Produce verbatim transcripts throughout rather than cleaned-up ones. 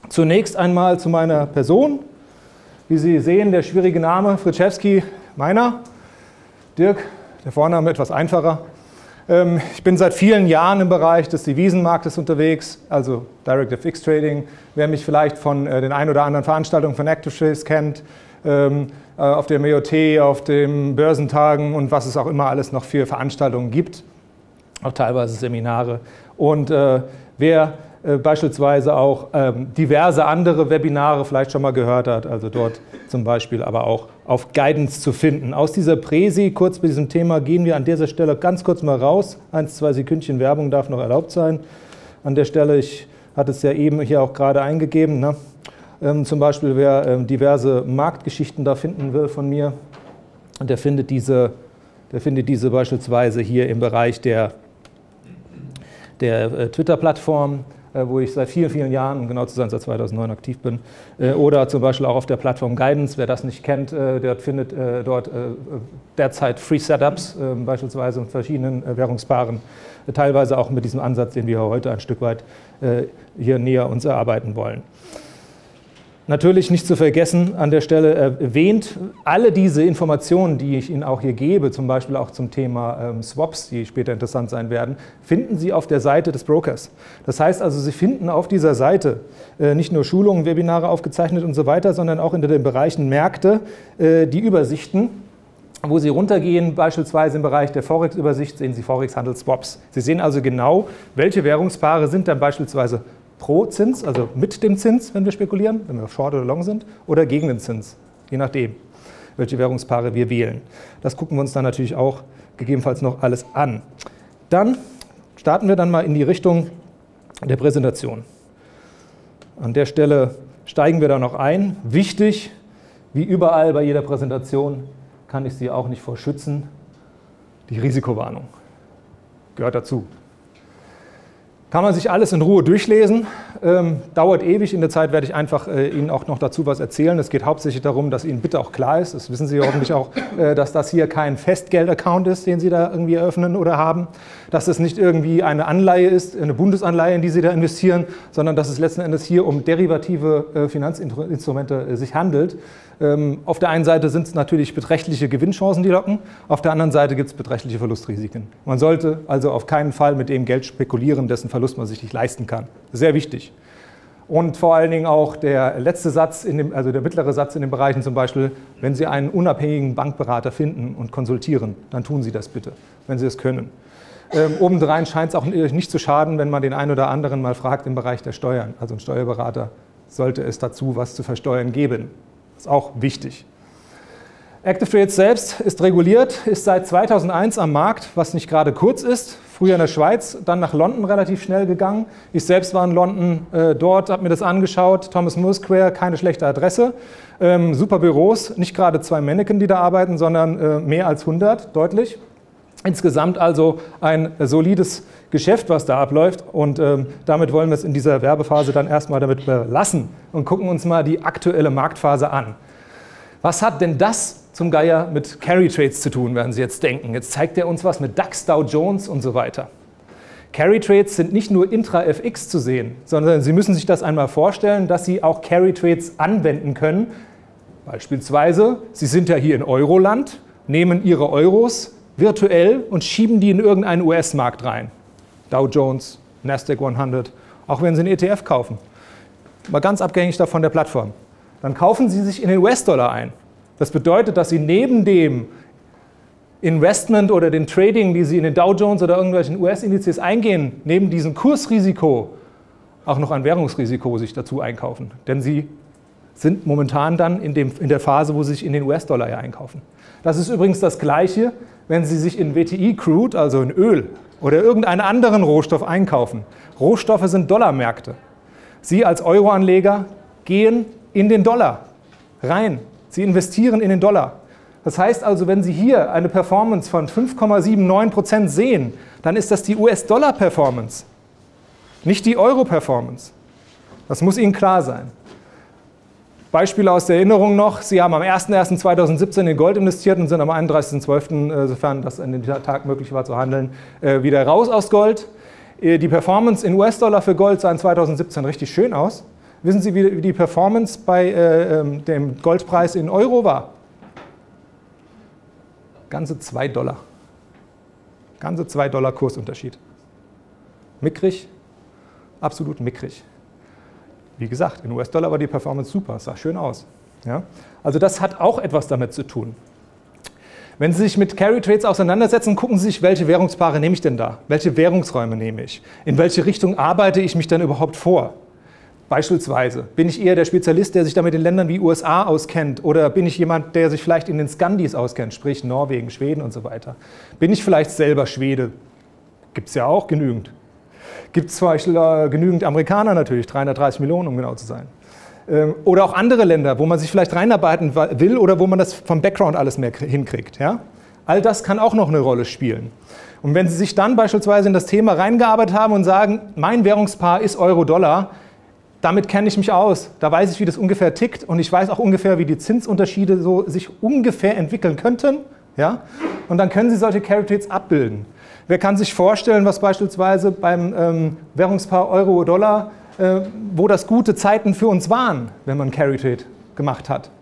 Zunächst einmal zu meiner Person. Wie Sie sehen, der schwierige Name Friczewski, meiner. Dirk, der Vorname etwas einfacher. Ich bin seit vielen Jahren im Bereich des Devisenmarktes unterwegs, also Direct F X Trading. Wer mich vielleicht von den ein oder anderen Veranstaltungen von ActiveTrace kennt, auf dem M O T, auf den Börsentagen und was es auch immer alles noch für Veranstaltungen gibt, auch teilweise Seminare. Und äh, wer äh, beispielsweise auch ähm, diverse andere Webinare vielleicht schon mal gehört hat, also dort zum Beispiel aber auch auf Guidance zu finden. Aus dieser Präsi, kurz bei diesem Thema, gehen wir an dieser Stelle ganz kurz mal raus. Eins, zwei Sekündchen Werbung darf noch erlaubt sein. An der Stelle, ich hatte es ja eben hier auch gerade eingegeben, ne? ähm, zum Beispiel wer ähm, diverse Marktgeschichten da finden will von mir, der findet diese, der findet diese beispielsweise hier im Bereich der der äh, Twitter-Plattform, äh, wo ich seit vielen, vielen Jahren, um genau zu sein, seit zweitausendneun aktiv bin, äh, oder zum Beispiel auch auf der Plattform Guidance. Wer das nicht kennt, äh, der findet äh, dort äh, derzeit Free Setups, äh, beispielsweise in verschiedenen äh, Währungspaaren, äh, teilweise auch mit diesem Ansatz, den wir heute ein Stück weit äh, hier näher uns erarbeiten wollen. Natürlich nicht zu vergessen, an der Stelle erwähnt, alle diese Informationen, die ich Ihnen auch hier gebe, zum Beispiel auch zum Thema ähm, Swaps, die später interessant sein werden, finden Sie auf der Seite des Brokers. Das heißt also, Sie finden auf dieser Seite äh, nicht nur Schulungen, Webinare aufgezeichnet und so weiter, sondern auch in den Bereichen Märkte äh, die Übersichten, wo Sie runtergehen, beispielsweise im Bereich der Forex-Übersicht, sehen Sie Forex-Handel-Swaps. Sie sehen also genau, welche Währungspaare sind dann beispielsweise pro Zins, also mit dem Zins, wenn wir spekulieren, wenn wir Short oder Long sind, oder gegen den Zins, je nachdem, welche Währungspaare wir wählen. Das gucken wir uns dann natürlich auch gegebenenfalls noch alles an. Dann starten wir dann mal in die Richtung der Präsentation. An der Stelle steigen wir da noch ein. Wichtig, wie überall bei jeder Präsentation, kann ich Sie auch nicht vor schützen, die Risikowarnung gehört dazu. Kann man sich alles in Ruhe durchlesen, ähm, dauert ewig, in der Zeit werde ich einfach äh, Ihnen auch noch dazu was erzählen. Es geht hauptsächlich darum, dass Ihnen bitte auch klar ist, das wissen Sie hoffentlich auch, äh, dass das hier kein Festgeld-Account ist, den Sie da irgendwie eröffnen oder haben, dass es nicht irgendwie eine Anleihe ist, eine Bundesanleihe, in die Sie da investieren, sondern dass es letzten Endes hier um derivative äh, Finanzinstrumente äh, sich handelt. Ähm, auf der einen Seite sind es natürlich beträchtliche Gewinnchancen, die locken, auf der anderen Seite gibt es beträchtliche Verlustrisiken. Man sollte also auf keinen Fall mit dem Geld spekulieren, dessen Verlust man sich nicht leisten kann. Sehr wichtig. Und vor allen Dingen auch der letzte Satz, in dem, also der mittlere Satz in den Bereichen zum Beispiel, wenn Sie einen unabhängigen Bankberater finden und konsultieren, dann tun Sie das bitte, wenn Sie es können. Ähm, obendrein scheint es auch nicht zu schaden, wenn man den einen oder anderen mal fragt im Bereich der Steuern. Also ein Steuerberater sollte es dazu was zu versteuern geben. Das ist auch wichtig. ActiveTrade selbst ist reguliert, ist seit zweitausendeins am Markt, was nicht gerade kurz ist. Früher in der Schweiz, dann nach London relativ schnell gegangen. Ich selbst war in London äh, dort, habe mir das angeschaut. Thomas More Square, keine schlechte Adresse. Ähm, super Büros, nicht gerade zwei Mannequin, die da arbeiten, sondern äh, mehr als hundert, deutlich. Insgesamt also ein solides Geschäft, was da abläuft. Und ähm, damit wollen wir es in dieser Werbephase dann erstmal damit belassen und gucken uns mal die aktuelle Marktphase an. Was hat denn das zum Geier mit Carry Trades zu tun, werden Sie jetzt denken. Jetzt zeigt er uns was mit DAX, Dow Jones und so weiter. Carry Trades sind nicht nur intra-F X zu sehen, sondern Sie müssen sich das einmal vorstellen, dass Sie auch Carry Trades anwenden können. Beispielsweise, Sie sind ja hier in Euroland, nehmen Ihre Euros virtuell und schieben die in irgendeinen U S-Markt rein. Dow Jones, Nasdaq hundert, auch wenn Sie einen E T F kaufen. Mal ganz abhängig davon der Plattform. Dann kaufen Sie sich in den U S-Dollar ein. Das bedeutet, dass Sie neben dem Investment oder dem Trading, die Sie in den Dow Jones oder irgendwelchen U S-Indizes eingehen, neben diesem Kursrisiko auch noch ein Währungsrisiko sich dazu einkaufen. Denn Sie sind momentan dann in, dem, in der Phase, wo Sie sich in den U S-Dollar einkaufen. Das ist übrigens das Gleiche, wenn Sie sich in W T I-Crude, also in Öl oder irgendeinen anderen Rohstoff einkaufen. Rohstoffe sind Dollarmärkte. Sie als Euroanleger gehen in den Dollar rein. Sie investieren in den Dollar. Das heißt also, wenn Sie hier eine Performance von fünf Komma neunundsiebzig Prozent sehen, dann ist das die U S-Dollar-Performance, nicht die Euro-Performance. Das muss Ihnen klar sein. Beispiele aus der Erinnerung noch. Sie haben am ersten ersten zweitausendsiebzehn in Gold investiert und sind am einunddreißigsten zwölften, sofern das an dem Tag möglich war zu handeln, wieder raus aus Gold. Die Performance in U S-Dollar für Gold sah in zweitausendsiebzehn richtig schön aus. Wissen Sie, wie die Performance bei äh, dem Goldpreis in Euro war? Ganze zwei Dollar. Ganze zwei Dollar Kursunterschied. Mickrig, absolut mickrig. Wie gesagt, in U S-Dollar war die Performance super, sah schön aus. Ja? Also das hat auch etwas damit zu tun. Wenn Sie sich mit Carry Trades auseinandersetzen, gucken Sie sich, welche Währungspaare nehme ich denn da? Welche Währungsräume nehme ich? In welche Richtung arbeite ich mich dann überhaupt vor? Beispielsweise, bin ich eher der Spezialist, der sich da mit den Ländern wie U S A auskennt? Oder bin ich jemand, der sich vielleicht in den Skandis auskennt, sprich Norwegen, Schweden und so weiter? Bin ich vielleicht selber Schwede? Gibt es ja auch genügend. Gibt es zum Beispiel äh, genügend Amerikaner natürlich, dreihundertdreißig Millionen, um genau zu sein. Ähm, oder auch andere Länder, wo man sich vielleicht reinarbeiten will oder wo man das vom Background alles mehr hinkriegt. Ja? All das kann auch noch eine Rolle spielen. Und wenn Sie sich dann beispielsweise in das Thema reingearbeitet haben und sagen, mein Währungspaar ist Euro-Dollar, damit kenne ich mich aus, da weiß ich, wie das ungefähr tickt und ich weiß auch ungefähr, wie die Zinsunterschiede so sich ungefähr entwickeln könnten. Ja? Und dann können Sie solche Carry Trades abbilden. Wer kann sich vorstellen, was beispielsweise beim ähm, Währungspaar Euro-Dollar, äh, wo das gute Zeiten für uns waren, wenn man Carry Trade gemacht hat?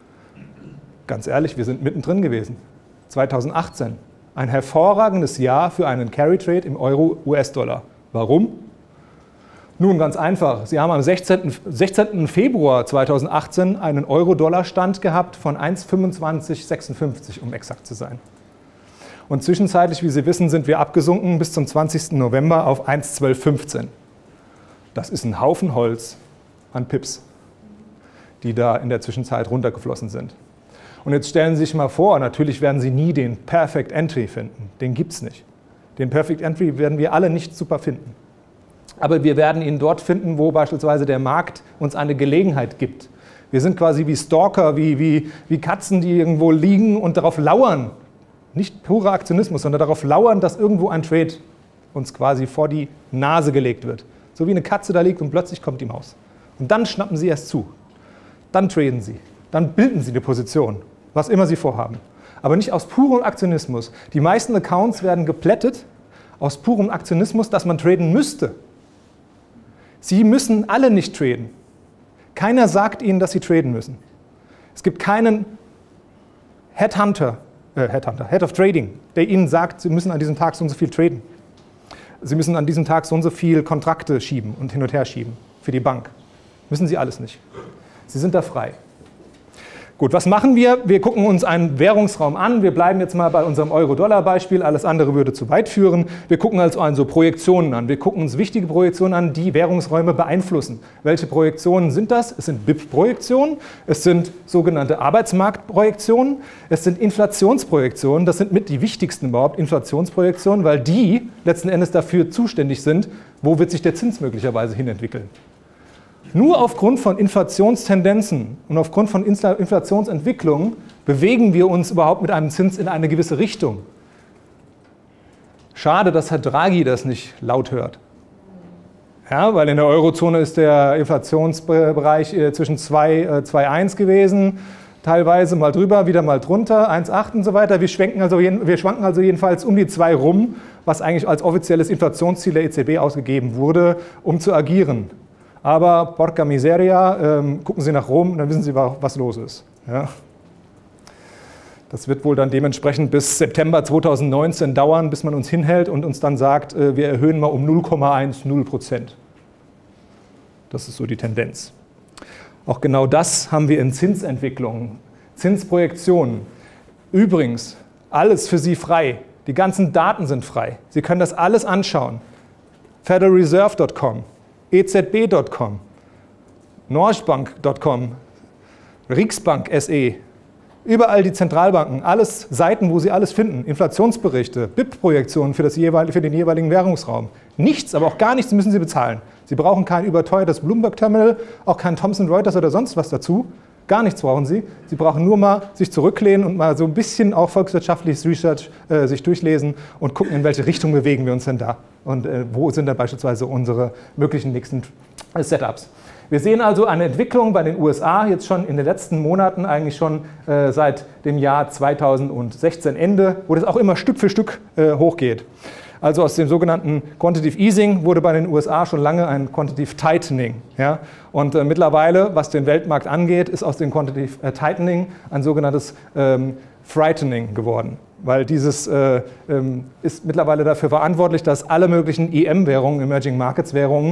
Ganz ehrlich, wir sind mittendrin gewesen. zweitausendachtzehn. Ein hervorragendes Jahr für einen Carry Trade im Euro-U S-Dollar. Warum? Nun, ganz einfach. Sie haben am sechzehnten Februar zweitausendachtzehn einen Euro-Dollar-Stand gehabt von eins Komma fünfundzwanzig sechsundfünfzig, um exakt zu sein. Und zwischenzeitlich, wie Sie wissen, sind wir abgesunken bis zum zwanzigsten November auf eins Komma zwölf fünfzehn. Das ist ein Haufen Holz an Pips, die da in der Zwischenzeit runtergeflossen sind. Und jetzt stellen Sie sich mal vor, natürlich werden Sie nie den Perfect Entry finden. Den gibt es nicht. Den Perfect Entry werden wir alle nicht super finden. Aber wir werden ihn dort finden, wo beispielsweise der Markt uns eine Gelegenheit gibt. Wir sind quasi wie Stalker, wie, wie, wie Katzen, die irgendwo liegen und darauf lauern, nicht purer Aktionismus, sondern darauf lauern, dass irgendwo ein Trade uns quasi vor die Nase gelegt wird. So wie eine Katze da liegt und plötzlich kommt die Maus. Und dann schnappen Sie erst zu. Dann traden Sie. Dann bilden Sie eine Position, was immer Sie vorhaben. Aber nicht aus purem Aktionismus. Die meisten Accounts werden geplättet aus purem Aktionismus, dass man traden müsste. Sie müssen alle nicht traden. Keiner sagt Ihnen, dass Sie traden müssen. Es gibt keinen Headhunter, äh, Headhunter, Head of Trading, der Ihnen sagt, Sie müssen an diesem Tag so und so viel traden. Sie müssen an diesem Tag so und so viel Kontrakte schieben und hin und her schieben für die Bank. Müssen Sie alles nicht. Sie sind da frei. Gut, was machen wir? Wir gucken uns einen Währungsraum an. Wir bleiben jetzt mal bei unserem Euro-Dollar-Beispiel. Alles andere würde zu weit führen. Wir gucken also, also Projektionen an. Wir gucken uns wichtige Projektionen an, die Währungsräume beeinflussen. Welche Projektionen sind das? Es sind B I P-Projektionen, es sind sogenannte Arbeitsmarktprojektionen, es sind Inflationsprojektionen. Das sind mit die wichtigsten überhaupt, Inflationsprojektionen, weil die letzten Endes dafür zuständig sind, wo wird sich der Zins möglicherweise hinentwickeln. Nur aufgrund von Inflationstendenzen und aufgrund von Inflationsentwicklungen bewegen wir uns überhaupt mit einem Zins in eine gewisse Richtung. Schade, dass Herr Draghi das nicht laut hört. Ja, weil in der Eurozone ist der Inflationsbereich zwischen zwei Komma eins gewesen, teilweise mal drüber, wieder mal drunter, eins Komma acht und so weiter. Wir schwenken also, wir schwanken also jedenfalls um die zwei rum, was eigentlich als offizielles Inflationsziel der E Z B ausgegeben wurde, um zu agieren. Aber porca miseria, ähm, gucken Sie nach Rom, dann wissen Sie, was los ist. Ja. Das wird wohl dann dementsprechend bis September zweitausendneunzehn dauern, bis man uns hinhält und uns dann sagt, äh, wir erhöhen mal um null Komma eins null Prozent. Das ist so die Tendenz. Auch genau das haben wir in Zinsentwicklungen, Zinsprojektionen. Übrigens, alles für Sie frei. Die ganzen Daten sind frei. Sie können das alles anschauen. Federal Reserve Punkt com. E Z B Punkt com, Norchbank Punkt com, Riksbank Punkt S E, überall die Zentralbanken, alles Seiten, wo Sie alles finden, Inflationsberichte, B I P-Projektionen für, für den jeweiligen Währungsraum. Nichts, aber auch gar nichts müssen Sie bezahlen. Sie brauchen kein überteuertes Bloomberg-Terminal, auch kein Thomson Reuters oder sonst was dazu. Gar nichts brauchen Sie. Sie brauchen nur mal sich zurücklehnen und mal so ein bisschen auch volkswirtschaftliches Research äh, sich durchlesen und gucken, in welche Richtung bewegen wir uns denn da und äh, wo sind dann beispielsweise unsere möglichen nächsten äh, Setups. Wir sehen also eine Entwicklung bei den U S A jetzt schon in den letzten Monaten, eigentlich schon äh, seit dem Jahr zweitausendsechzehn Ende, wo das auch immer Stück für Stück äh, hochgeht. Also aus dem sogenannten Quantitative Easing wurde bei den U S A schon lange ein Quantitative Tightening. Ja? Und äh, mittlerweile, was den Weltmarkt angeht, ist aus dem Quantitative äh, Tightening ein sogenanntes ähm, Frightening geworden. Weil dieses äh, ähm, ist mittlerweile dafür verantwortlich, dass alle möglichen E M-Währungen, Emerging Markets Währungen,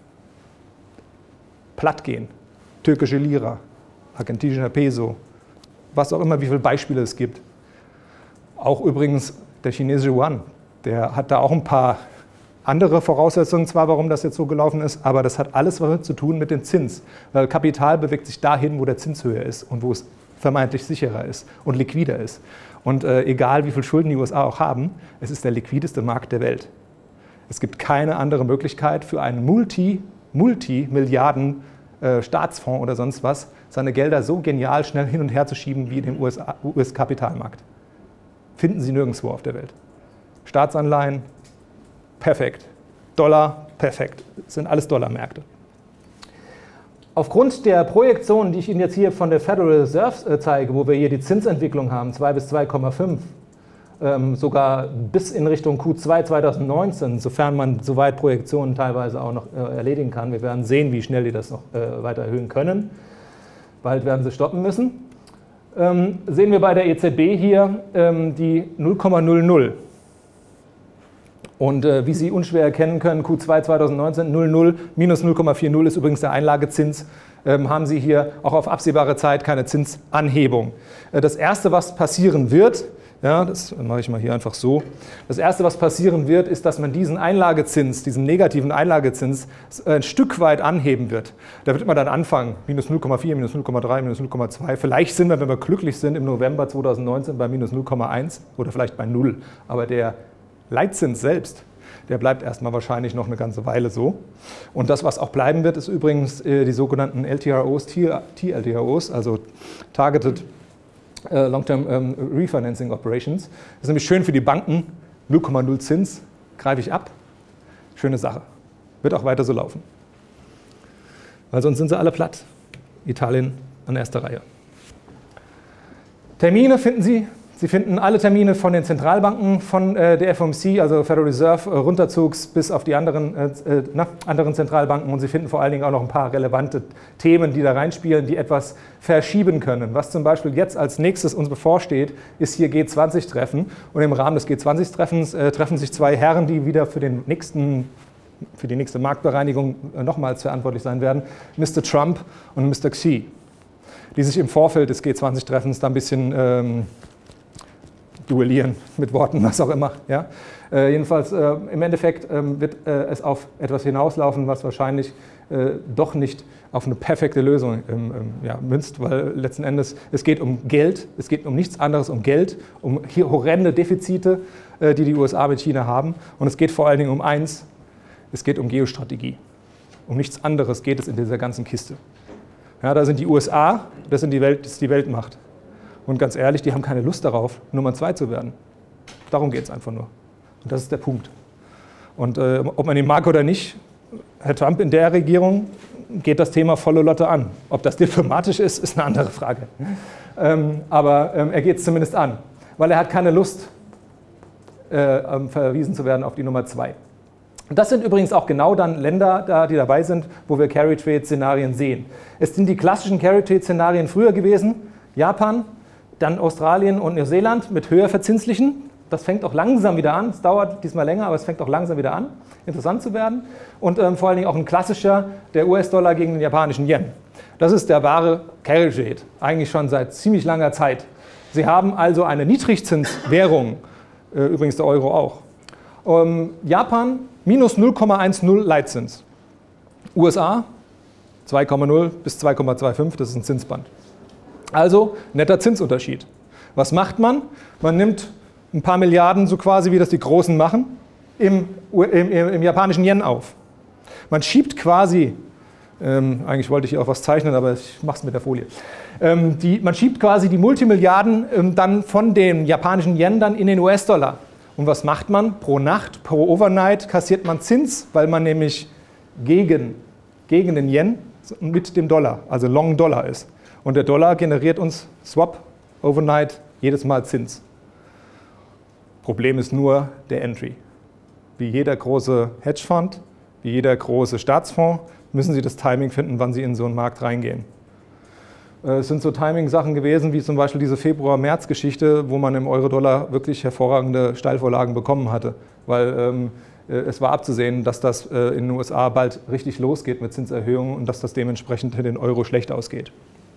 platt gehen. Türkische Lira, argentinischer Peso, was auch immer, wie viele Beispiele es gibt. Auch übrigens der chinesische Yuan, der hat da auch ein paar andere Voraussetzungen zwar, warum das jetzt so gelaufen ist, aber das hat alles was zu tun mit dem Zins. Weil Kapital bewegt sich dahin, wo der Zins höher ist und wo es vermeintlich sicherer ist und liquider ist. Und äh, egal wie viel Schulden die U S A auch haben, es ist der liquideste Markt der Welt. Es gibt keine andere Möglichkeit für einen Multi, Multi-Milliarden äh, Staatsfonds oder sonst was, seine Gelder so genial schnell hin und her zu schieben wie in dem U S-Kapitalmarkt. Finden Sie nirgendwo auf der Welt. Staatsanleihen, perfekt. Dollar, perfekt. Das sind alles Dollarmärkte. Aufgrund der Projektion, die ich Ihnen jetzt hier von der Federal Reserve zeige, wo wir hier die Zinsentwicklung haben, zwei bis zwei Komma fünf, ähm, sogar bis in Richtung Q zwei zweitausendneunzehn, sofern man soweit Projektionen teilweise auch noch äh, erledigen kann. Wir werden sehen, wie schnell die das noch äh, weiter erhöhen können. Bald werden sie stoppen müssen. Ähm, sehen wir bei der E Z B hier ähm, die null Komma null null. Und äh, wie Sie unschwer erkennen können, Q zwei zweitausendneunzehn, null Komma null minus null Komma vierzig ist übrigens der Einlagezins, ähm, haben Sie hier auch auf absehbare Zeit keine Zinsanhebung. Äh, das Erste, was passieren wird, ja, das mache ich mal hier einfach so, das Erste, was passieren wird, ist, dass man diesen Einlagezins, diesen negativen Einlagezins ein Stück weit anheben wird. Da wird man dann anfangen, minus null Komma vier, minus null Komma drei, minus null Komma zwei. Vielleicht sind wir, wenn wir glücklich sind, im November zweitausendneunzehn bei minus null Komma eins oder vielleicht bei null. Aber der Leitzins selbst, der bleibt erstmal wahrscheinlich noch eine ganze Weile so. Und das, was auch bleiben wird, ist übrigens äh, die sogenannten L T R Os, T L T R Os, also Targeted äh, Long-Term ähm, Refinancing Operations. Das ist nämlich schön für die Banken, null Komma null Zins, greife ich ab. Schöne Sache. Wird auch weiter so laufen. Weil sonst sind sie alle platt. Italien an erster Reihe. Termine finden Sie. Sie finden alle Termine von den Zentralbanken, von äh, der F O M C, also Federal Reserve, äh, runterzugs bis auf die anderen, äh, na, anderen Zentralbanken. Und Sie finden vor allen Dingen auch noch ein paar relevante Themen, die da reinspielen, die etwas verschieben können. Was zum Beispiel jetzt als nächstes uns bevorsteht, ist hier G zwanzig Treffen. Und im Rahmen des G zwanzig Treffens äh, treffen sich zwei Herren, die wieder für, den nächsten, für die nächste Marktbereinigung äh, nochmals verantwortlich sein werden, Mister Trump und Mister Xi, die sich im Vorfeld des G zwanzig Treffens da ein bisschen ähm, duellieren mit Worten, was auch immer. Ja? Äh, jedenfalls äh, im Endeffekt äh, wird äh, es auf etwas hinauslaufen, was wahrscheinlich äh, doch nicht auf eine perfekte Lösung ähm, ähm, ja, münzt, weil letzten Endes es geht um Geld, es geht um nichts anderes, um Geld, um hier horrende Defizite, äh, die die U S A mit China haben, und es geht vor allen Dingen um eins, es geht um Geostrategie. Um nichts anderes geht es in dieser ganzen Kiste. Ja, da sind die U S A, das, sind die Welt, das ist die Weltmacht. Und ganz ehrlich, die haben keine Lust darauf, Nummer zwei zu werden. Darum geht es einfach nur. Und das ist der Punkt. Und äh, ob man ihn mag oder nicht, Herr Trump in der Regierung geht das Thema volle Lotte an. Ob das diplomatisch ist, ist eine andere Frage. Ähm, aber ähm, er geht es zumindest an, weil er hat keine Lust, äh, ähm, verwiesen zu werden auf die Nummer zwei. Und das sind übrigens auch genau dann Länder, da, die dabei sind, wo wir Carry-Trade-Szenarien sehen. Es sind die klassischen Carry-Trade-Szenarien früher gewesen, Japan, dann Australien und Neuseeland mit höher verzinslichen. Das fängt auch langsam wieder an. Es dauert diesmal länger, aber es fängt auch langsam wieder an, interessant zu werden. Und ähm, vor allen Dingen auch ein klassischer, der U S-Dollar gegen den japanischen Yen. Das ist der wahre Carry Trade, eigentlich schon seit ziemlich langer Zeit. Sie haben also eine Niedrigzinswährung, äh, übrigens der Euro auch. Ähm, Japan minus null Komma zehn Leitzins. U S A zwei Komma null bis zwei Komma fünfundzwanzig, das ist ein Zinsband. Also netter Zinsunterschied. Was macht man? Man nimmt ein paar Milliarden, so quasi wie das die Großen machen, im, im, im japanischen Yen auf. Man schiebt quasi, ähm, eigentlich wollte ich hier auch was zeichnen, aber ich mache es mit der Folie. Ähm, die, man schiebt quasi die Multimilliarden ähm, dann von dem japanischen Yen dann in den U S-Dollar. Und was macht man? Pro Nacht, pro Overnight kassiert man Zins, weil man nämlich gegen, gegen den Yen mit dem Dollar, also Long Dollar ist. Und der Dollar generiert uns Swap, Overnight, jedes Mal Zins. Problem ist nur der Entry. Wie jeder große Hedgefonds, wie jeder große Staatsfonds, müssen Sie das Timing finden, wann Sie in so einen Markt reingehen. Es sind so Timing-Sachen gewesen, wie zum Beispiel diese Februar-März-Geschichte, wo man im Euro-Dollar wirklich hervorragende Steilvorlagen bekommen hatte. Weil ähm, es war abzusehen, dass das äh, in den U S A bald richtig losgeht mit Zinserhöhungen und dass das dementsprechend für den Euro schlecht ausgeht.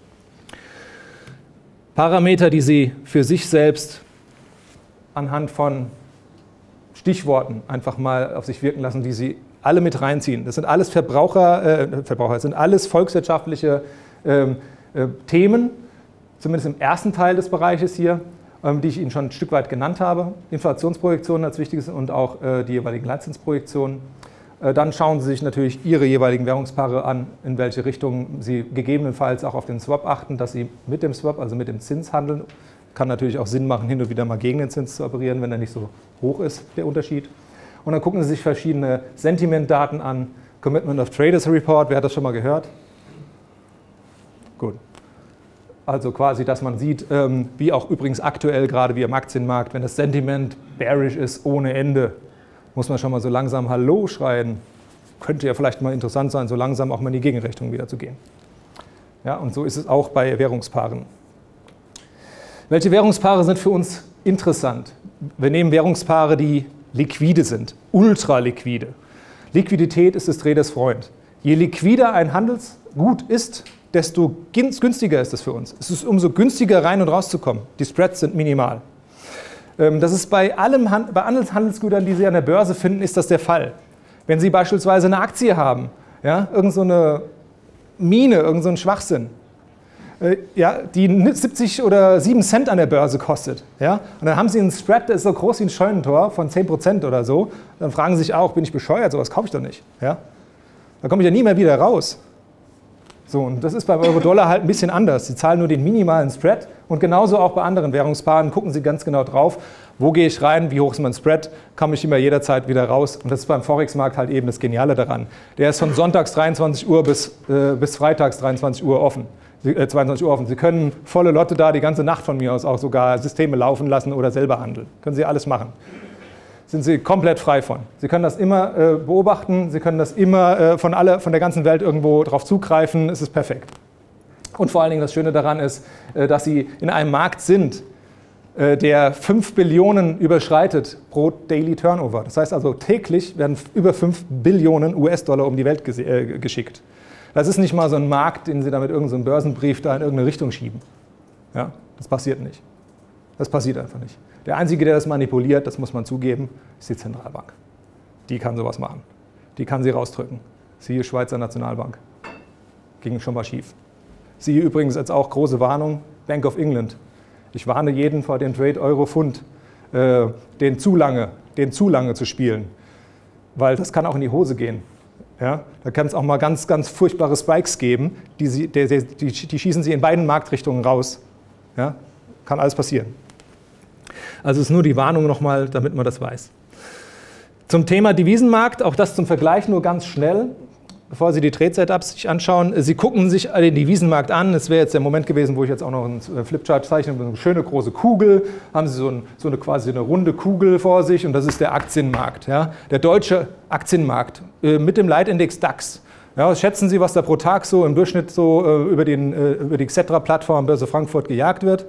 Parameter, die Sie für sich selbst anhand von Stichworten einfach mal auf sich wirken lassen, die Sie alle mit reinziehen. Das sind alles Verbraucher, äh, Verbraucher, das sind alles volkswirtschaftliche ähm, äh, Themen, zumindest im ersten Teil des Bereiches hier, ähm, die ich Ihnen schon ein Stück weit genannt habe. Inflationsprojektionen als wichtiges und auch äh, die jeweiligen Leitzinsprojektionen. Äh, dann schauen Sie sich natürlich Ihre jeweiligen Währungspaare an, in welche Richtung Sie gegebenenfalls auch auf den Swap achten, dass Sie mit dem Swap, also mit dem Zins handeln. Kann natürlich auch Sinn machen, hin und wieder mal gegen den Zins zu operieren, wenn er nicht so hoch ist, der Unterschied. Und dann gucken Sie sich verschiedene Sentiment-Daten an. Commitment of Traders Report, wer hat das schon mal gehört? Gut. Also quasi, dass man sieht, ähm, wie auch übrigens aktuell, gerade wie im Aktienmarkt, wenn das Sentiment bearish ist ohne Ende, muss man schon mal so langsam Hallo schreien. Könnte ja vielleicht mal interessant sein, so langsam auch mal in die Gegenrichtung wieder zu gehen. Ja, und so ist es auch bei Währungspaaren. Welche Währungspaare sind für uns interessant? Wir nehmen Währungspaare, die liquide sind, ultra liquide. Liquidität ist des Traders Freund. Je liquider ein Handelsgut ist, desto günstiger ist es für uns. Es ist umso günstiger rein und rauszukommen. Die Spreads sind minimal. Das ist bei allem, bei allen Handelsgütern, die Sie an der Börse finden, ist das der Fall. Wenn Sie beispielsweise eine Aktie haben, ja, irgend so eine Mine, irgend so ein Schwachsinn, ja, die siebzig oder sieben Cent an der Börse kostet. Ja? Und dann haben Sie einen Spread, der ist so groß wie ein Scheunentor von zehn Prozent oder so. Dann fragen Sie sich auch, bin ich bescheuert? Sowas kaufe ich doch nicht. Ja? Da komme ich ja nie mehr wieder raus. So, und das ist beim Euro-Dollar halt ein bisschen anders. Sie zahlen nur den minimalen Spread und genauso auch bei anderen Währungspaaren gucken Sie ganz genau drauf, wo gehe ich rein, wie hoch ist mein Spread, komme ich immer jederzeit wieder raus. Und das ist beim Forex-Markt halt eben das Geniale daran. Der ist von sonntags dreiundzwanzig Uhr bis, äh, bis freitags dreiundzwanzig Uhr offen. zweiundzwanzig Uhr offen. Sie können volle Lotte da die ganze Nacht von mir aus auch sogar Systeme laufen lassen oder selber handeln. Können Sie alles machen. Sind Sie komplett frei von. Sie können das immer äh, beobachten, Sie können das immer äh, von, alle, von der ganzen Welt irgendwo drauf zugreifen. Es ist perfekt. Und vor allen Dingen das Schöne daran ist, äh, dass Sie in einem Markt sind, äh, der fünf Billionen überschreitet pro Daily Turnover. Das heißt also, täglich werden über fünf Billionen U S-Dollar um die Welt ges äh, geschickt. Das ist nicht mal so ein Markt, den Sie da mit irgendeinem so Börsenbrief da in irgendeine Richtung schieben. Ja, das passiert nicht. Das passiert einfach nicht. Der Einzige, der das manipuliert, das muss man zugeben, ist die Zentralbank. Die kann sowas machen. Die kann sie rausdrücken. Siehe Schweizer Nationalbank. Ging schon mal schief. Siehe übrigens jetzt auch große Warnung, Bank of England. Ich warne jeden vor dem Trade Euro-Pfund, äh, den zu lange, den zu lange zu spielen. Weil das kann auch in die Hose gehen. Ja, da kann es auch mal ganz, ganz furchtbare Spikes geben, die, sie, die, die, die schießen Sie in beiden Marktrichtungen raus. Ja, kann alles passieren. Also ist nur die Warnung nochmal, damit man das weiß. Zum Thema Devisenmarkt, auch das zum Vergleich nur ganz schnell, bevor Sie die Trade-Setups sich anschauen. Sie gucken sich den Devisenmarkt an. Es wäre jetzt der Moment gewesen, wo ich jetzt auch noch einen Flipchart zeichne, eine schöne große Kugel. Haben Sie so, ein, so eine quasi eine runde Kugel vor sich und das ist der Aktienmarkt. Ja? Der deutsche Aktienmarkt äh, mit dem Leitindex DAX. Ja, was schätzen Sie, was da pro Tag so im Durchschnitt so äh, über, den, äh, über die Xetra-Plattform Börse Frankfurt gejagt wird?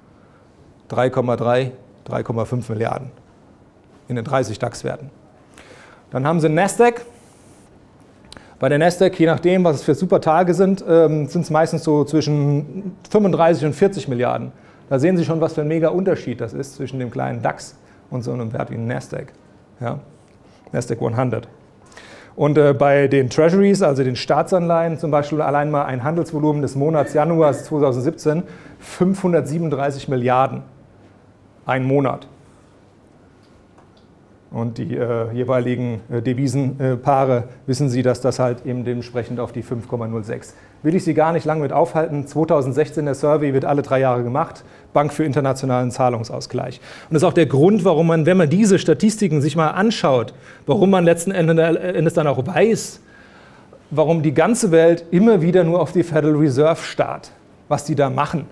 drei Komma drei, drei Komma fünf Milliarden in den dreißig DAX-Werten. Dann haben Sie Nasdaq. Bei der Nasdaq, je nachdem, was es für super Tage sind, ähm, sind es meistens so zwischen fünfunddreißig und vierzig Milliarden. Da sehen Sie schon, was für ein mega Unterschied das ist zwischen dem kleinen DAX und so einem Wert wie Nasdaq. Ja? Nasdaq hundert. Und äh, bei den Treasuries, also den Staatsanleihen, zum Beispiel allein mal ein Handelsvolumen des Monats Januar zweitausendsiebzehn, fünfhundertsiebenunddreißig Milliarden. Ein Monat. Und die äh, jeweiligen äh, Devisenpaare, äh, wissen Sie, dass das halt eben dementsprechend auf die fünf Komma null sechs. Will ich Sie gar nicht lange mit aufhalten. zweitausendsechzehn der Survey wird alle drei Jahre gemacht. Bank für internationalen Zahlungsausgleich. Und das ist auch der Grund, warum man, wenn man diese Statistiken sich mal anschaut, warum man letzten Endes dann auch weiß, warum die ganze Welt immer wieder nur auf die Federal Reserve starrt, was die da machen.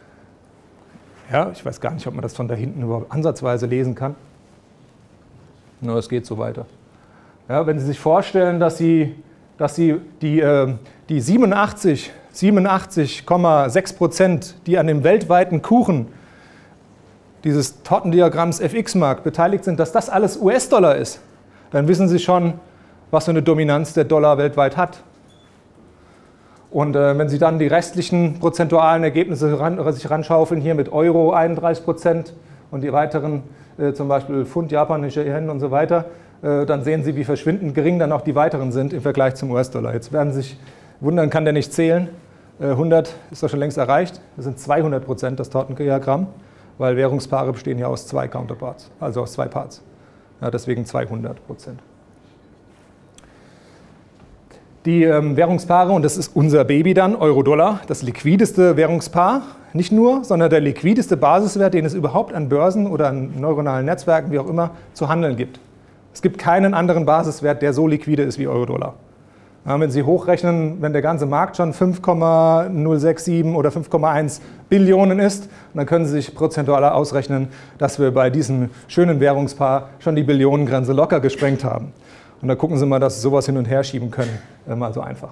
Ja, ich weiß gar nicht, ob man das von da hinten überhaupt ansatzweise lesen kann. Nur es geht so weiter. Ja, wenn Sie sich vorstellen, dass Sie, dass Sie die, äh, die siebenundachtzig Komma sechs Prozent, die an dem weltweiten Kuchen dieses Tortendiagramms F X-Markt beteiligt sind, dass das alles U S-Dollar ist, dann wissen Sie schon, was für eine Dominanz der Dollar weltweit hat. Und äh, wenn Sie dann die restlichen prozentualen Ergebnisse ran, sich ranschaufeln, hier mit Euro einunddreißig Prozent und die weiteren, äh, zum Beispiel Pfund, japanische Yen und so weiter, äh, dann sehen Sie, wie verschwindend gering dann auch die weiteren sind im Vergleich zum U S-Dollar. Jetzt werden Sie sich wundern, kann der nicht zählen. Äh, hundert ist doch schon längst erreicht. Das sind zweihundert Prozent das Tortendiagramm, weil Währungspaare bestehen ja aus zwei Counterparts, also aus zwei Parts. Ja, deswegen zweihundert Prozent. Die ähm, Währungspaare, und das ist unser Baby dann, Euro-Dollar, das liquideste Währungspaar, nicht nur, sondern der liquideste Basiswert, den es überhaupt an Börsen oder an neuronalen Netzwerken, wie auch immer, zu handeln gibt. Es gibt keinen anderen Basiswert, der so liquide ist wie Euro-Dollar. Ja, wenn Sie hochrechnen, wenn der ganze Markt schon fünf Komma null sechs sieben oder fünf Komma eins Billionen ist, dann können Sie sich prozentual ausrechnen, dass wir bei diesem schönen Währungspaar schon die Billionengrenze locker gesprengt haben. Und da gucken Sie mal, dass Sie sowas hin und her schieben können, mal so einfach.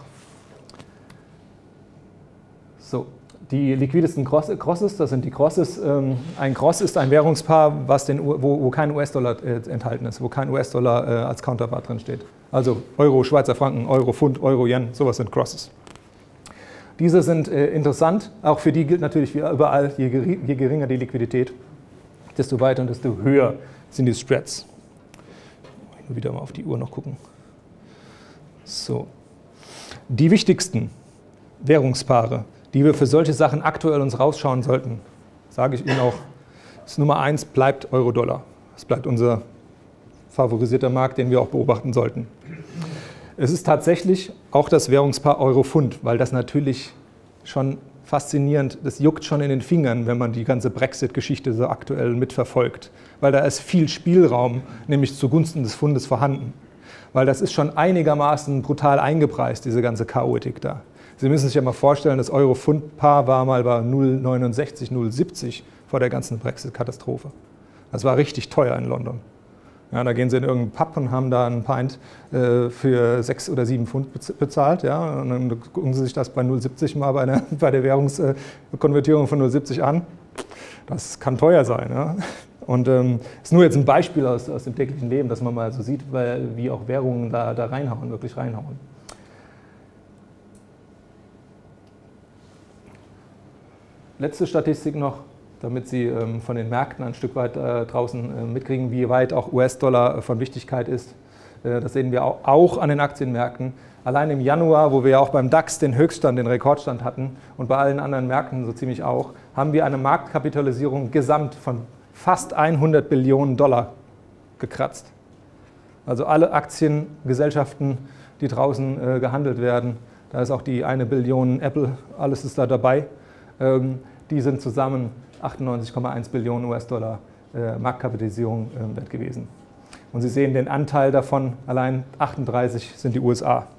So, die liquidesten Crosses, das sind die Crosses. Ein Cross ist ein Währungspaar, was den, wo, wo kein U S-Dollar enthalten ist, wo kein U S-Dollar als Counterpart drin steht. Also Euro, Schweizer Franken, Euro, Pfund, Euro, Yen, sowas sind Crosses. Diese sind interessant, auch für die gilt natürlich wie überall, je geringer die Liquidität, desto weiter und desto höher sind die Spreads. Wieder mal auf die Uhr noch gucken. So. Die wichtigsten Währungspaare, die wir für solche Sachen aktuell uns rausschauen sollten, sage ich Ihnen auch, ist Nummer eins bleibt Euro-Dollar. Das bleibt unser favorisierter Markt, den wir auch beobachten sollten. Es ist tatsächlich auch das Währungspaar Euro-Pfund, weil das natürlich schon faszinierend, das juckt schon in den Fingern, wenn man die ganze Brexit-Geschichte so aktuell mitverfolgt. Weil da ist viel Spielraum, nämlich zugunsten des Pfundes vorhanden. Weil das ist schon einigermaßen brutal eingepreist, diese ganze Chaotik da. Sie müssen sich ja mal vorstellen, das Euro-Pfund-Paar war mal bei null Komma neunundsechzig, null Komma siebzig vor der ganzen Brexit-Katastrophe. Das war richtig teuer in London. Ja, da gehen Sie in irgendeinen Pub und haben da einen Pint äh, für sechs oder sieben Pfund bezahlt. Ja, und dann gucken Sie sich das bei null Komma siebzig mal bei, einer, bei der Währungskonvertierung von null Komma siebzig an. Das kann teuer sein. Ja. Und ähm, ist nur jetzt ein Beispiel aus, aus dem täglichen Leben, dass man mal so sieht, weil, wie auch Währungen da, da reinhauen, wirklich reinhauen. Letzte Statistik noch, damit Sie ähm, von den Märkten ein Stück weit äh, draußen äh, mitkriegen, wie weit auch U S-Dollar äh, von Wichtigkeit ist. Äh, das sehen wir auch, auch an den Aktienmärkten. Allein im Januar, wo wir ja auch beim DAX den Höchststand, den Rekordstand hatten und bei allen anderen Märkten so ziemlich auch, haben wir eine Marktkapitalisierung gesamt von fast hundert Billionen Dollar gekratzt. Also alle Aktiengesellschaften, die draußen äh, gehandelt werden, da ist auch die eine Billion Apple, alles ist da dabei, ähm, die sind zusammen achtundneunzig Komma eins Billionen U S-Dollar äh, Marktkapitalisierung äh, wert gewesen. Und Sie sehen den Anteil davon, allein achtunddreißig sind die U S A.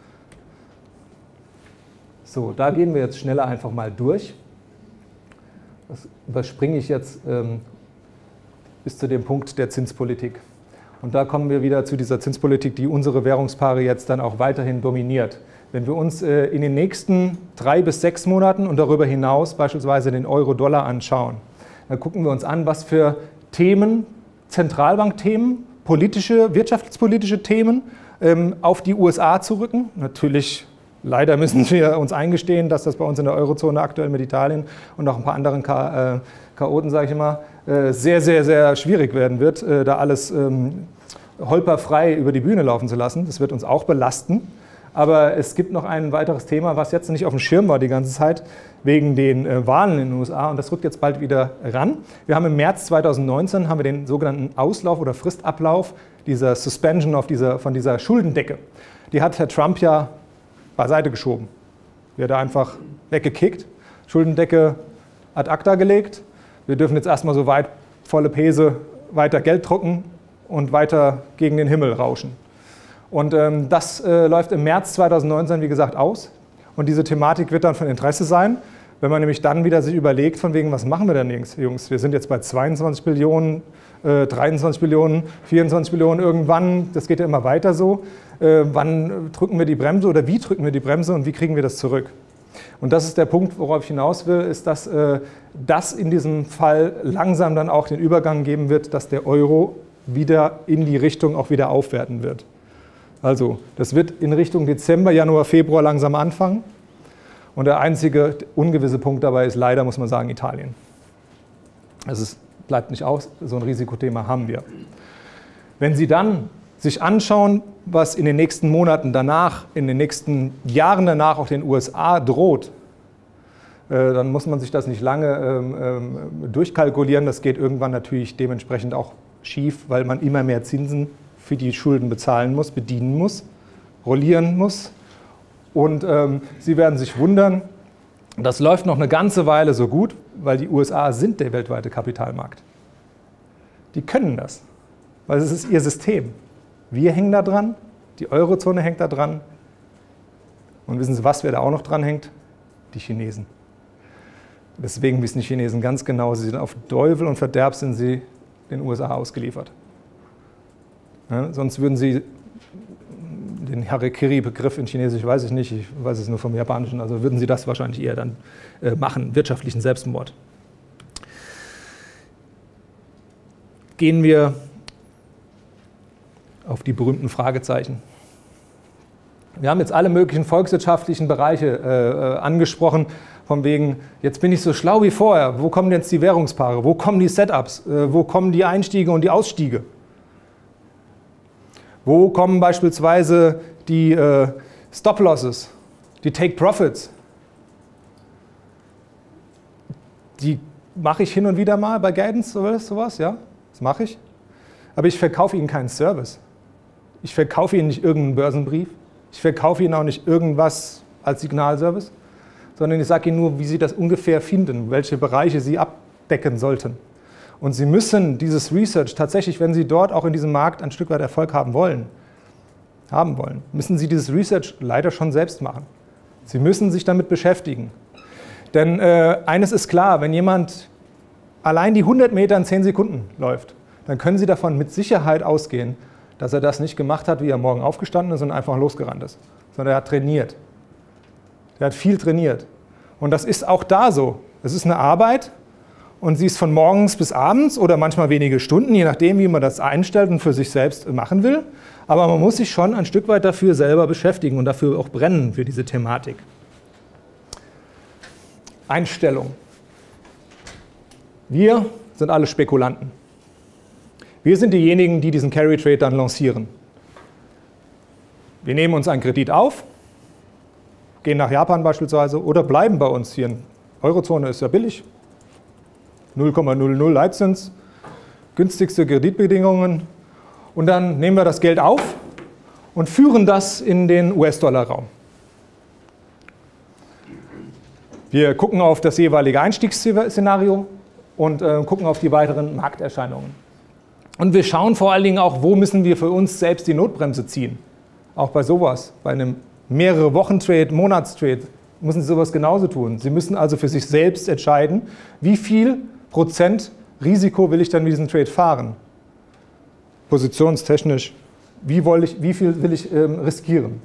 So, da gehen wir jetzt schneller einfach mal durch. Das überspringe ich jetzt ähm, bis zu dem Punkt der Zinspolitik. Und da kommen wir wieder zu dieser Zinspolitik, die unsere Währungspaare jetzt dann auch weiterhin dominiert. Wenn wir uns äh, in den nächsten drei bis sechs Monaten und darüber hinaus beispielsweise den Euro-Dollar anschauen, dann gucken wir uns an, was für Themen, Zentralbankthemen, politische, wirtschaftspolitische Themen ähm, auf die U S A zu rücken. Natürlich, leider müssen wir uns eingestehen, dass das bei uns in der Eurozone aktuell mit Italien und auch ein paar anderen Cha äh, Chaoten, sage ich immer, äh, sehr, sehr, sehr schwierig werden wird, äh, da alles ähm, holperfrei über die Bühne laufen zu lassen. Das wird uns auch belasten. Aber es gibt noch ein weiteres Thema, was jetzt nicht auf dem Schirm war die ganze Zeit, wegen den äh, Wahlen in den U S A. Und das rückt jetzt bald wieder ran. Wir haben im März zweitausendneunzehn haben wir den sogenannten Auslauf oder Fristablauf dieser Suspension auf dieser, von dieser Schuldendecke. Die hat Herr Trump ja beiseite geschoben. Die hat er einfach weggekickt. Schuldendecke ad acta gelegt. Wir dürfen jetzt erstmal so weit volle Pese weiter Geld drucken und weiter gegen den Himmel rauschen. Und ähm, das äh, läuft im März zweitausendneunzehn, wie gesagt, aus. Und diese Thematik wird dann von Interesse sein, Wenn man nämlich dann wieder sich überlegt, von wegen, was machen wir denn, Jungs? Wir sind jetzt bei zweiundzwanzig Billionen, äh, dreiundzwanzig Billionen, vierundzwanzig Billionen irgendwann, das geht ja immer weiter so. Äh, wann drücken wir die Bremse oder wie drücken wir die Bremse und wie kriegen wir das zurück? Und das ist der Punkt, worauf ich hinaus will, ist, dass äh, das in diesem Fall langsam dann auch den Übergang geben wird, dass der Euro wieder in die Richtung auch wieder aufwerten wird. Also das wird in Richtung Dezember, Januar, Februar langsam anfangen. Und der einzige ungewisse Punkt dabei ist leider, muss man sagen, Italien. Also es bleibt nicht aus, so ein Risikothema haben wir. Wenn Sie dann sich anschauen, was in den nächsten Monaten danach, in den nächsten Jahren danach auch den U S A droht, äh, dann muss man sich das nicht lange ähm, ähm, durchkalkulieren. Das geht irgendwann natürlich dementsprechend auch schief, weil man immer mehr Zinsen für die Schulden bezahlen muss, bedienen muss, rollieren muss. Und ähm, Sie werden sich wundern, das läuft noch eine ganze Weile so gut, weil die U S A sind der weltweite Kapitalmarkt. Die können das, weil es ist ihr System. Wir hängen da dran, die Eurozone hängt da dran. Und wissen Sie was, wer da auch noch dran hängt? Die Chinesen. Deswegen wissen die Chinesen ganz genau, sie sind auf Teufel und Verderb sind sie den U S A ausgeliefert. Ja, sonst würden sie den Harakiri-Begriff in Chinesisch weiß ich nicht, ich weiß es nur vom Japanischen, also würden sie das wahrscheinlich eher dann äh, machen, wirtschaftlichen Selbstmord. Gehen wir auf die berühmten Fragezeichen. Wir haben jetzt alle möglichen volkswirtschaftlichen Bereiche äh, angesprochen, von wegen, jetzt bin ich so schlau wie vorher, wo kommen jetzt die Währungspaare, wo kommen die Setups, äh, wo kommen die Einstiege und die Ausstiege? Wo kommen beispielsweise die äh, Stop-Losses, die Take-Profits? Die mache ich hin und wieder mal bei Guidance oder sowas, ja, das mache ich. Aber ich verkaufe Ihnen keinen Service. Ich verkaufe Ihnen nicht irgendeinen Börsenbrief. Ich verkaufe Ihnen auch nicht irgendwas als Signalservice, sondern ich sage Ihnen nur, wie Sie das ungefähr finden, welche Bereiche Sie abdecken sollten. Und Sie müssen dieses Research tatsächlich, wenn Sie dort auch in diesem Markt ein Stück weit Erfolg haben wollen, haben wollen, müssen Sie dieses Research leider schon selbst machen. Sie müssen sich damit beschäftigen. Denn äh, eines ist klar, wenn jemand allein die hundert Meter in zehn Sekunden läuft, dann können Sie davon mit Sicherheit ausgehen, dass er das nicht gemacht hat, wie er morgen aufgestanden ist und einfach losgerannt ist, sondern er hat trainiert. Er hat viel trainiert. Und das ist auch da so. Es ist eine Arbeit und sie ist von morgens bis abends oder manchmal wenige Stunden, je nachdem, wie man das einstellt und für sich selbst machen will. Aber man muss sich schon ein Stück weit dafür selber beschäftigen und dafür auch brennen für diese Thematik. Einstellung. Wir sind alle Spekulanten. Wir sind diejenigen, die diesen Carry Trade dann lancieren. Wir nehmen uns einen Kredit auf, gehen nach Japan beispielsweise oder bleiben bei uns hier. Eurozone ist ja billig, null Komma null null Leitzins, günstigste Kreditbedingungen. Und dann nehmen wir das Geld auf und führen das in den U S-Dollar-Raum. Wir gucken auf das jeweilige Einstiegsszenario und äh, gucken auf die weiteren Markterscheinungen. Und wir schauen vor allen Dingen auch, wo müssen wir für uns selbst die Notbremse ziehen. Auch bei sowas, bei einem mehrere Wochen-Trade, Monatstrade, müssen Sie sowas genauso tun. Sie müssen also für sich selbst entscheiden, wie viel Prozent Risiko will ich dann mit diesem Trade fahren. Positionstechnisch, wie, will ich, wie viel will ich ähm, riskieren.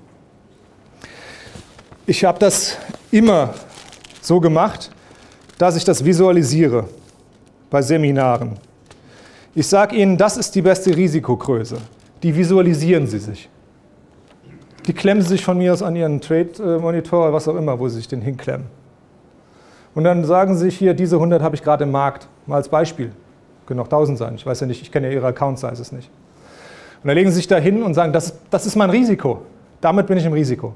Ich habe das immer so gemacht, dass ich das visualisiere bei Seminaren. Ich sage Ihnen, das ist die beste Risikogröße. Die visualisieren Sie sich. Die klemmen Sie sich von mir aus an Ihren Trade-Monitor, was auch immer, wo Sie sich den hinklemmen. Und dann sagen Sie sich hier, diese hundert habe ich gerade im Markt, mal als Beispiel. Können auch tausend sein, ich weiß ja nicht, ich kenne ja Ihre Account-Sizes nicht. Und dann legen Sie sich da hin und sagen, das, das ist mein Risiko. Damit bin ich im Risiko.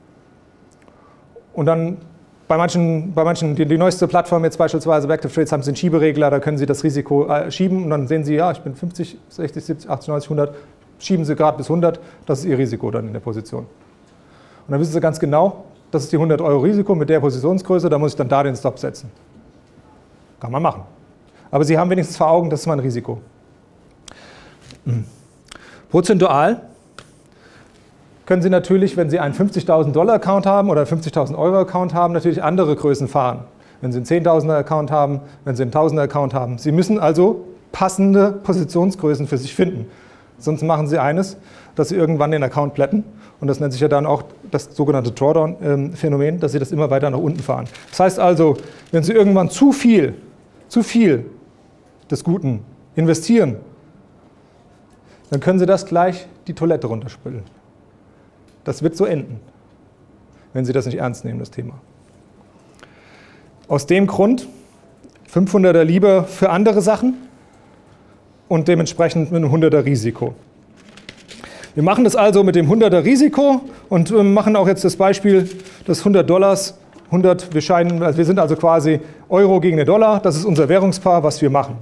Und dann bei manchen, bei manchen die, die neueste Plattform jetzt beispielsweise, Active Trades, haben Sie einen Schieberegler, da können Sie das Risiko äh, schieben und dann sehen Sie, ja, ich bin fünfzig, sechzig, siebzig, achtzig, neunzig, hundert, schieben Sie gerade bis hundert, das ist Ihr Risiko dann in der Position. Und dann wissen Sie ganz genau, das ist die hundert Euro Risiko mit der Positionsgröße, da muss ich dann da den Stop setzen. Kann man machen. Aber Sie haben wenigstens vor Augen, das ist mein Risiko. Hm. Prozentual können Sie natürlich, wenn Sie einen fünfzigtausend Dollar Account haben oder fünfzigtausend Euro Account haben, natürlich andere Größen fahren. wenn Sie einen Zehntausender-Account haben, wenn Sie einen Tausender-Account haben. Sie müssen also passende Positionsgrößen für sich finden. Sonst machen Sie eines, dass Sie irgendwann den Account plätten. Und das nennt sich ja dann auch das sogenannte Drawdown-Phänomen, dass Sie das immer weiter nach unten fahren. Das heißt also, wenn Sie irgendwann zu viel, zu viel des Guten investieren, dann können Sie das gleich die Toilette runterspülen. Das wird so enden, wenn Sie das nicht ernst nehmen, das Thema. Aus dem Grund fünfhunderter lieber für andere Sachen und dementsprechend mit einem hunderter Risiko. Wir machen das also mit dem hunderter Risiko und machen auch jetzt das Beispiel des hundert Dollars. hundert, wir, scheinen, also wir sind also quasi Euro gegen den Dollar, das ist unser Währungspaar, was wir machen.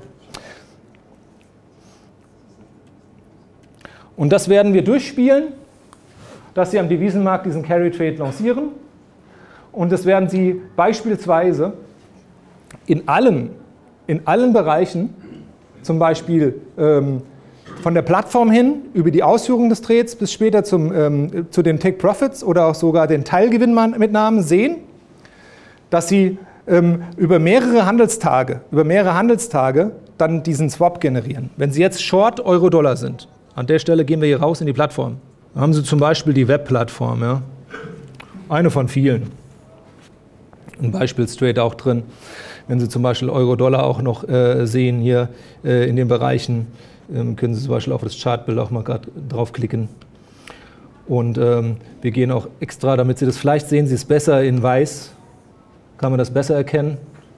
Und das werden wir durchspielen, dass Sie am Devisenmarkt diesen Carry Trade lancieren. Und das werden Sie beispielsweise in allen, in allen Bereichen, zum Beispiel ähm, von der Plattform hin, über die Ausführung des Trades bis später zum, ähm, zu den Take Profits oder auch sogar den Teilgewinnmitnahmen sehen, dass Sie ähm, über mehrere Handelstage, über mehrere Handelstage dann diesen Swap generieren. Wenn Sie jetzt Short Euro-Dollar sind, an der Stelle gehen wir hier raus in die Plattform. Da haben Sie zum Beispiel die Webplattform, ja? Eine von vielen. Ein Beispiel straight auch drin. Wenn Sie zum Beispiel Euro-Dollar auch noch äh, sehen hier äh, in den Bereichen, ähm, können Sie zum Beispiel auf das Chartbild auch mal gerade draufklicken. Und ähm, wir gehen auch extra, damit Sie das, vielleicht sehen Sie es besser in weiß, kann man das besser erkennen.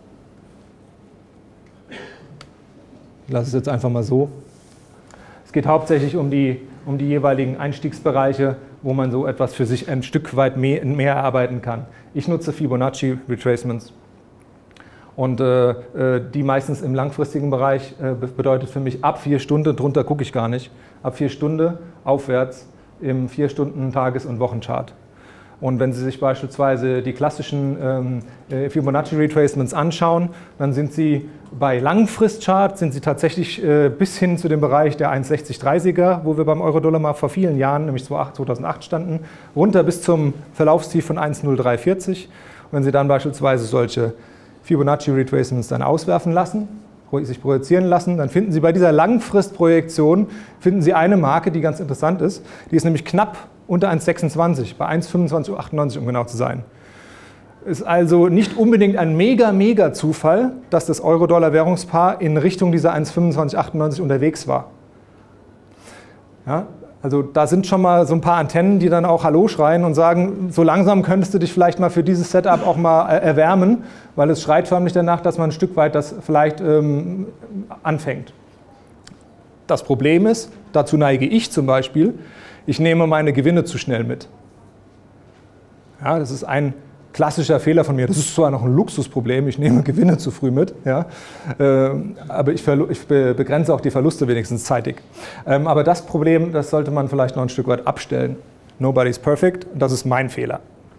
Ich lasse es jetzt einfach mal so. Es geht hauptsächlich um die, um die jeweiligen Einstiegsbereiche, wo man so etwas für sich ein Stück weit mehr, mehr erarbeiten kann. Ich nutze Fibonacci Retracements und äh, die meistens im langfristigen Bereich äh, bedeutet für mich ab vier Stunden, drunter gucke ich gar nicht, ab vier Stunden aufwärts im vier Stunden Tages- und Wochenchart. Und wenn Sie sich beispielsweise die klassischen ähm, Fibonacci Retracements anschauen, dann sind Sie bei Langfristchart sind Sie tatsächlich äh, bis hin zu dem Bereich der eins Komma sechzig dreißiger, wo wir beim Euro-Dollar mal vor vielen Jahren, nämlich zweitausendacht standen, runter bis zum Verlaufstief von eins Komma null drei vierzig. Und wenn Sie dann beispielsweise solche Fibonacci Retracements dann auswerfen lassen, sich projizieren lassen, dann finden Sie bei dieser Langfristprojektion finden Sie eine Marke, die ganz interessant ist. Die ist nämlich knapp unter eins Komma sechsundzwanzig, bei eins Komma fünfundzwanzig achtundneunzig, um genau zu sein. Ist also nicht unbedingt ein mega, mega Zufall, dass das Euro-Dollar-Währungspaar in Richtung dieser eins Komma fünfundzwanzig achtundneunzig unterwegs war. Ja, also da sind schon mal so ein paar Antennen, die dann auch Hallo schreien und sagen, so langsam könntest du dich vielleicht mal für dieses Setup auch mal erwärmen, weil es schreit förmlich danach, dass man ein Stück weit das vielleicht ähm, anfängt. Das Problem ist, dazu neige ich zum Beispiel, ich nehme meine Gewinne zu schnell mit. Ja, das ist ein klassischer Fehler von mir. Das ist zwar noch ein Luxusproblem, ich nehme Gewinne zu früh mit, ja, ähm, aber ich, ich begrenze auch die Verluste wenigstens zeitig. Ähm, aber das Problem, das sollte man vielleicht noch ein Stück weit abstellen. Nobody's perfect, das ist mein Fehler.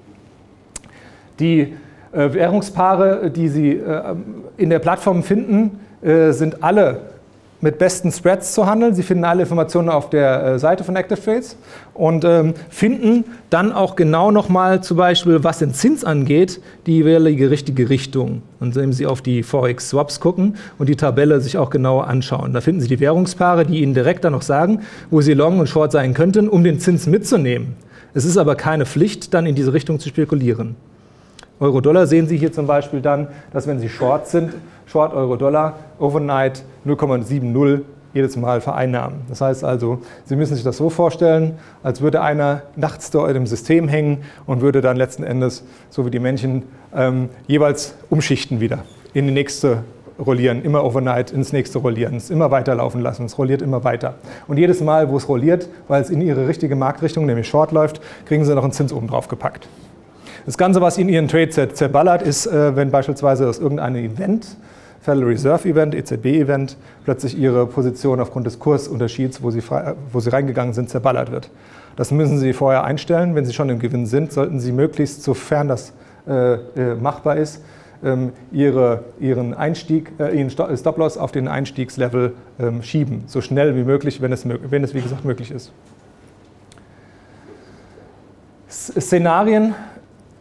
Die äh, Währungspaare, die Sie äh, in der Plattform finden, äh, sind alle mit besten Spreads zu handeln. Sie finden alle Informationen auf der äh, Seite von Active Trades und ähm, finden dann auch genau nochmal zum Beispiel, was den Zins angeht, die jeweilige richtige Richtung. Und indem Sie auf die Forex Swaps gucken und die Tabelle sich auch genauer anschauen. Da finden Sie die Währungspaare, die Ihnen direkt dann noch sagen, wo Sie Long und Short sein könnten, um den Zins mitzunehmen. Es ist aber keine Pflicht, dann in diese Richtung zu spekulieren. Euro-Dollar sehen Sie hier zum Beispiel dann, dass wenn Sie Short sind, Short Euro-Dollar, Overnight null Komma siebzig jedes Mal vereinnahmen. Das heißt also, Sie müssen sich das so vorstellen, als würde einer nachts dort im System hängen und würde dann letzten Endes, so wie die Männchen, ähm, jeweils umschichten wieder, in die nächste rollieren, immer Overnight ins nächste rollieren, es immer weiterlaufen lassen, es rolliert immer weiter. Und jedes Mal, wo es rolliert, weil es in Ihre richtige Marktrichtung, nämlich Short läuft, kriegen Sie noch einen Zins oben drauf gepackt. Das Ganze, was in Ihren Trade zerballert, ist, wenn beispielsweise aus irgendeinem Event, Federal Reserve Event, E Z B-Event, plötzlich Ihre Position aufgrund des Kursunterschieds, wo Sie, frei, wo Sie reingegangen sind, zerballert wird. Das müssen Sie vorher einstellen. Wenn Sie schon im Gewinn sind, sollten Sie möglichst, sofern das äh, machbar ist, ähm, ihre, Ihren, Einstieg, äh, Ihren Stop-Loss auf den Einstiegslevel ähm, schieben. So schnell wie möglich, wenn es, wenn es wie gesagt möglich ist. Szenarien,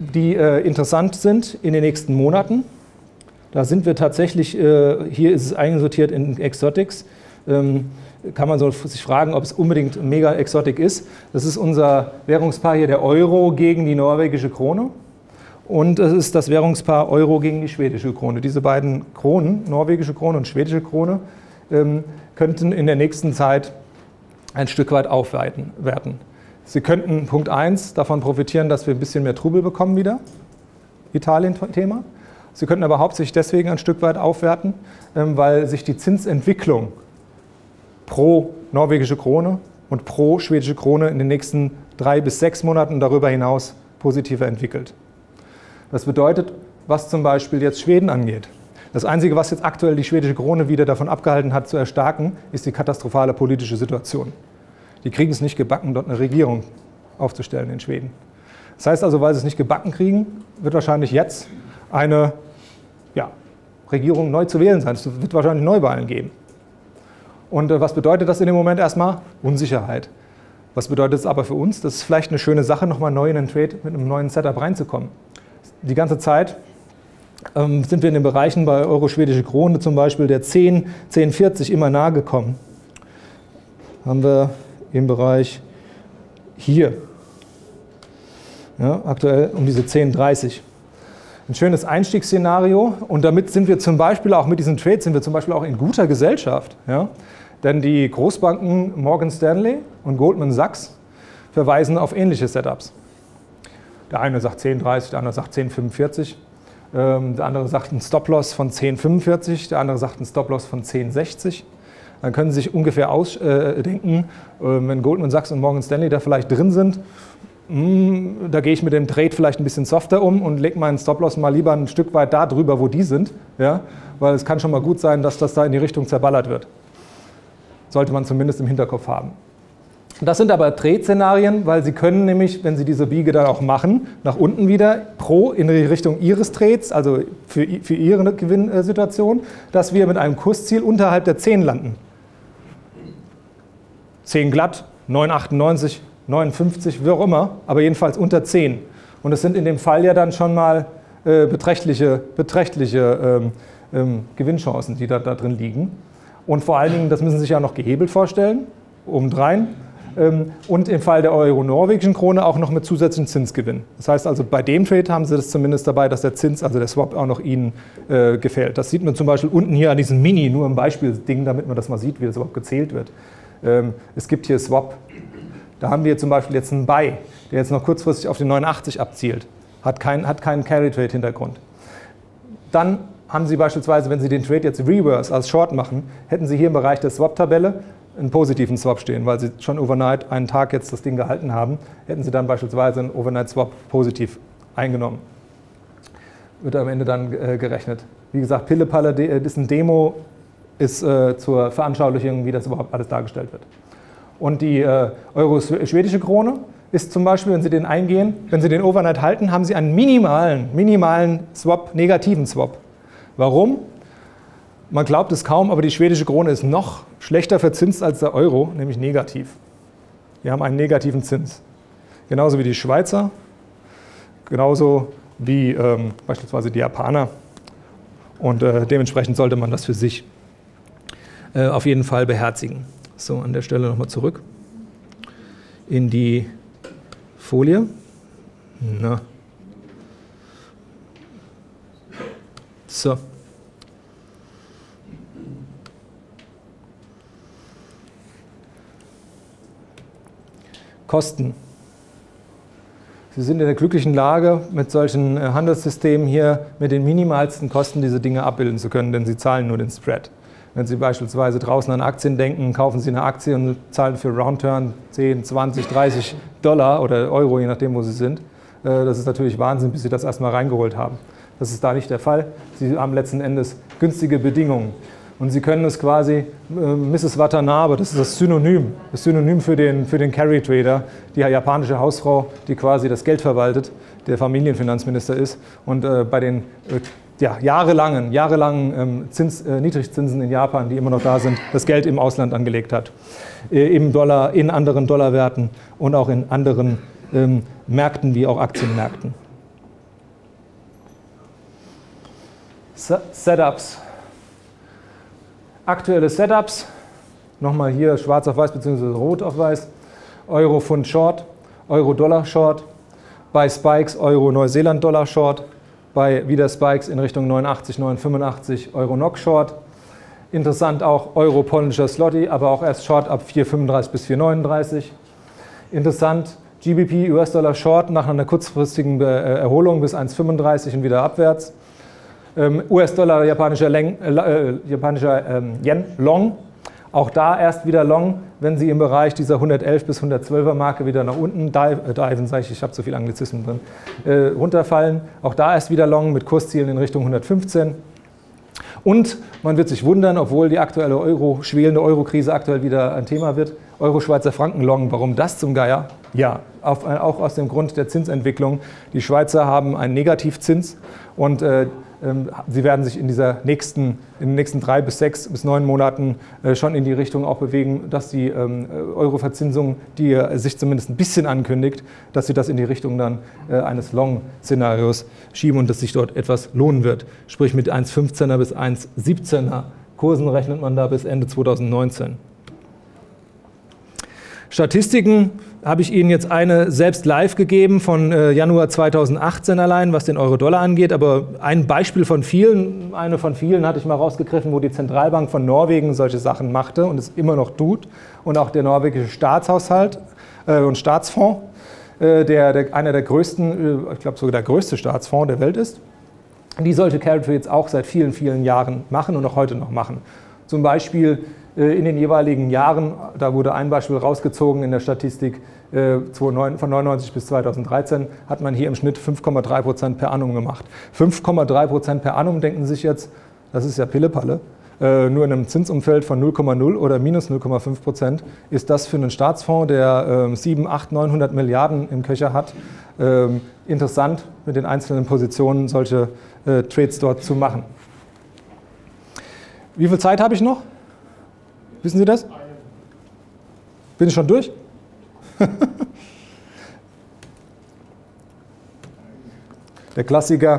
die äh, interessant sind in den nächsten Monaten. Da sind wir tatsächlich, äh, hier ist es eingesortiert in Exotics. Ähm, kann man so sich fragen, ob es unbedingt mega Exotic ist. Das ist unser Währungspaar hier, der Euro gegen die norwegische Krone. Und es ist das Währungspaar Euro gegen die schwedische Krone. Diese beiden Kronen, norwegische Krone und schwedische Krone, ähm, könnten in der nächsten Zeit ein Stück weit aufwerten. Sie könnten, Punkt eins, davon profitieren, dass wir ein bisschen mehr Trubel bekommen wieder. Italien-Thema. Sie könnten aber hauptsächlich deswegen ein Stück weit aufwerten, ähm, weil sich die Zinsentwicklung pro norwegische Krone und pro schwedische Krone in den nächsten drei bis sechs Monaten darüber hinaus positiver entwickelt. Das bedeutet, was zum Beispiel jetzt Schweden angeht. Das Einzige, was jetzt aktuell die schwedische Krone wieder davon abgehalten hat zu erstarken, ist die katastrophale politische Situation. Die kriegen es nicht gebacken, dort eine Regierung aufzustellen in Schweden. Das heißt also, weil sie es nicht gebacken kriegen, wird wahrscheinlich jetzt eine ja, Regierung neu zu wählen sein. Es wird wahrscheinlich Neuwahlen geben. Und äh, was bedeutet das in dem Moment erstmal? Unsicherheit. Was bedeutet es aber für uns? Das ist vielleicht eine schöne Sache, nochmal neu in den Trade mit einem neuen Setup reinzukommen. Die ganze Zeit ähm, sind wir in den Bereichen bei Euro-Schwedische Krone zum Beispiel der zehn, zehn vierzig immer nahe gekommen. Haben wir im Bereich hier, ja, aktuell um diese zehn dreißig. Ein schönes Einstiegsszenario und damit sind wir zum Beispiel auch mit diesen Trades sind wir zum Beispiel auch in guter Gesellschaft. Ja? Denn die Großbanken Morgan Stanley und Goldman Sachs verweisen auf ähnliche Setups. Der eine sagt zehn dreißig, der andere sagt zehn fünfundvierzig, ähm, der andere sagt einen Stop-Loss von zehn fünfundvierzig, der andere sagt einen Stop-Loss von zehn sechzig. Dann können Sie sich ungefähr ausdenken, äh, wenn Goldman Sachs und Morgan Stanley da vielleicht drin sind, mh, da gehe ich mit dem Trade vielleicht ein bisschen softer um und lege meinen Stop-Loss mal lieber ein Stück weit da drüber, wo die sind, ja? Weil es kann schon mal gut sein, dass das da in die Richtung zerballert wird. Sollte man zumindest im Hinterkopf haben. Das sind aber Trade-Szenarien, weil Sie können nämlich, wenn Sie diese Biege dann auch machen, nach unten wieder pro in die Richtung Ihres Trades, also für, für Ihre Gewinnsituation, dass wir mit einem Kursziel unterhalb der zehn landen. zehn glatt, neun achtundneunzig, neunundfünfzig, wie auch immer, aber jedenfalls unter zehn. Und das sind in dem Fall ja dann schon mal äh, beträchtliche, beträchtliche ähm, ähm, Gewinnchancen, die da, da drin liegen. Und vor allen Dingen, das müssen Sie sich ja noch gehebelt vorstellen, obendrein. Und im Fall der Euro-norwegischen Krone auch noch mit zusätzlichen Zinsgewinn. Das heißt also, bei dem Trade haben Sie das zumindest dabei, dass der Zins, also der Swap, auch noch Ihnen äh, gefällt. Das sieht man zum Beispiel unten hier an diesem Mini, nur im Beispiel-Ding, damit man das mal sieht, wie das überhaupt gezählt wird. Ähm, es gibt hier Swap. Da haben wir zum Beispiel jetzt einen Buy, der jetzt noch kurzfristig auf den neunundachtzig abzielt. Hat, kein, hat keinen Carry-Trade-Hintergrund. Dann haben Sie beispielsweise, wenn Sie den Trade jetzt Reverse als Short machen, hätten Sie hier im Bereich der Swap-Tabelle einen positiven Swap stehen, weil Sie schon overnight einen Tag jetzt das Ding gehalten haben, hätten Sie dann beispielsweise einen Overnight-Swap positiv eingenommen. Wird am Ende dann äh, gerechnet. Wie gesagt, Pille-Palle, das ist ein Demo, ist äh, zur Veranschaulichung, wie das überhaupt alles dargestellt wird. Und die äh, Euro-schwedische Krone ist zum Beispiel, wenn Sie den eingehen, wenn Sie den Overnight halten, haben Sie einen minimalen, minimalen Swap, negativen Swap. Warum? Man glaubt es kaum, aber die schwedische Krone ist noch schlechter verzinst als der Euro, nämlich negativ. Wir haben einen negativen Zins. Genauso wie die Schweizer, genauso wie ähm, beispielsweise die Japaner. Und äh, dementsprechend sollte man das für sich äh, auf jeden Fall beherzigen. So, an der Stelle nochmal zurück in die Folie. Na. So. Kosten. Sie sind in der glücklichen Lage, mit solchen Handelssystemen hier mit den minimalsten Kosten diese Dinge abbilden zu können, denn Sie zahlen nur den Spread. Wenn Sie beispielsweise draußen an Aktien denken, kaufen Sie eine Aktie und zahlen für Roundturn zehn, zwanzig, dreißig Dollar oder Euro, je nachdem, wo Sie sind. Das ist natürlich Wahnsinn, bis Sie das erstmal reingeholt haben. Das ist da nicht der Fall. Sie haben letzten Endes günstige Bedingungen. Und Sie können es quasi, äh, Misses Watanabe, das ist das Synonym, das Synonym für den, für den Carry-Trader, die japanische Hausfrau, die quasi das Geld verwaltet, der Familienfinanzminister ist und äh, bei den äh, ja, jahrelangen, jahrelangen ähm, Zins, äh, Niedrigzinsen in Japan, die immer noch da sind, das Geld im Ausland angelegt hat. Äh, im Dollar, in anderen Dollarwerten und auch in anderen ähm, Märkten wie auch Aktienmärkten. Setups. Aktuelle Setups, nochmal hier schwarz auf weiß bzw. rot auf weiß, Euro Pfund Short, Euro Dollar Short, bei Spikes Euro Neuseeland Dollar Short, bei wieder Spikes in Richtung neunundachtzig, neun fünfundachtzig Euro N O C Short. Interessant auch Euro polnischer Zloty, aber auch erst Short ab vier fünfunddreißig bis vier neununddreißig. Interessant G B P U S Dollar Short nach einer kurzfristigen Erholung bis eins fünfunddreißig und wieder abwärts. Ähm, U S-Dollar, japanischer, Leng, äh, japanischer ähm, Yen Long. Auch da erst wieder Long, wenn Sie im Bereich dieser hundertelf bis hundertzwölfer Marke wieder nach unten dive, äh, diven, sage ich, ich habe zu viel Anglizismen drin, äh, runterfallen. Auch da erst wieder Long mit Kurszielen in Richtung hundertfünfzehn. Und man wird sich wundern, obwohl die aktuelle Euro, schwelende Euro-Krise aktuell wieder ein Thema wird, Euro-Schweizer Franken-Long, warum das zum Geier? Ja, auf, auch aus dem Grund der Zinsentwicklung. Die Schweizer haben einen Negativzins und äh, sie werden sich in, dieser nächsten, in den nächsten drei bis sechs bis neun Monaten äh, schon in die Richtung auch bewegen, dass die ähm, Euro-Verzinsung, die äh, sich zumindest ein bisschen ankündigt, dass sie das in die Richtung dann äh, eines Long-Szenarios schieben und dass sich dort etwas lohnen wird. Sprich mit eins fünfzehner bis eins siebzehner Kursen rechnet man da bis Ende zweitausendneunzehn. Statistiken habe ich Ihnen jetzt eine selbst live gegeben von äh, Januar zweitausendachtzehn allein, was den Euro-Dollar angeht, aber ein Beispiel von vielen, eine von vielen hatte ich mal rausgegriffen, wo die Zentralbank von Norwegen solche Sachen machte und es immer noch tut und auch der norwegische Staatshaushalt äh, und Staatsfonds, äh, der, der einer der größten, äh, ich glaube sogar der größte Staatsfonds der Welt ist, die solche Carry Trades auch seit vielen, vielen Jahren machen und auch heute noch machen. Zum Beispiel in den jeweiligen Jahren, da wurde ein Beispiel rausgezogen in der Statistik, von neunundneunzig bis zweitausenddreizehn hat man hier im Schnitt fünf Komma drei Prozent per annum gemacht. fünf Komma drei Prozent per annum, denken Sie sich jetzt, das ist ja Pillepalle, nur in einem Zinsumfeld von null Komma null oder minus null Komma fünf Prozent ist das für einen Staatsfonds, der sieben, acht, neunhundert Milliarden im Köcher hat, interessant mit den einzelnen Positionen solche Trades dort zu machen. Wie viel Zeit habe ich noch? Wissen Sie das? Bin ich schon durch? Der Klassiker.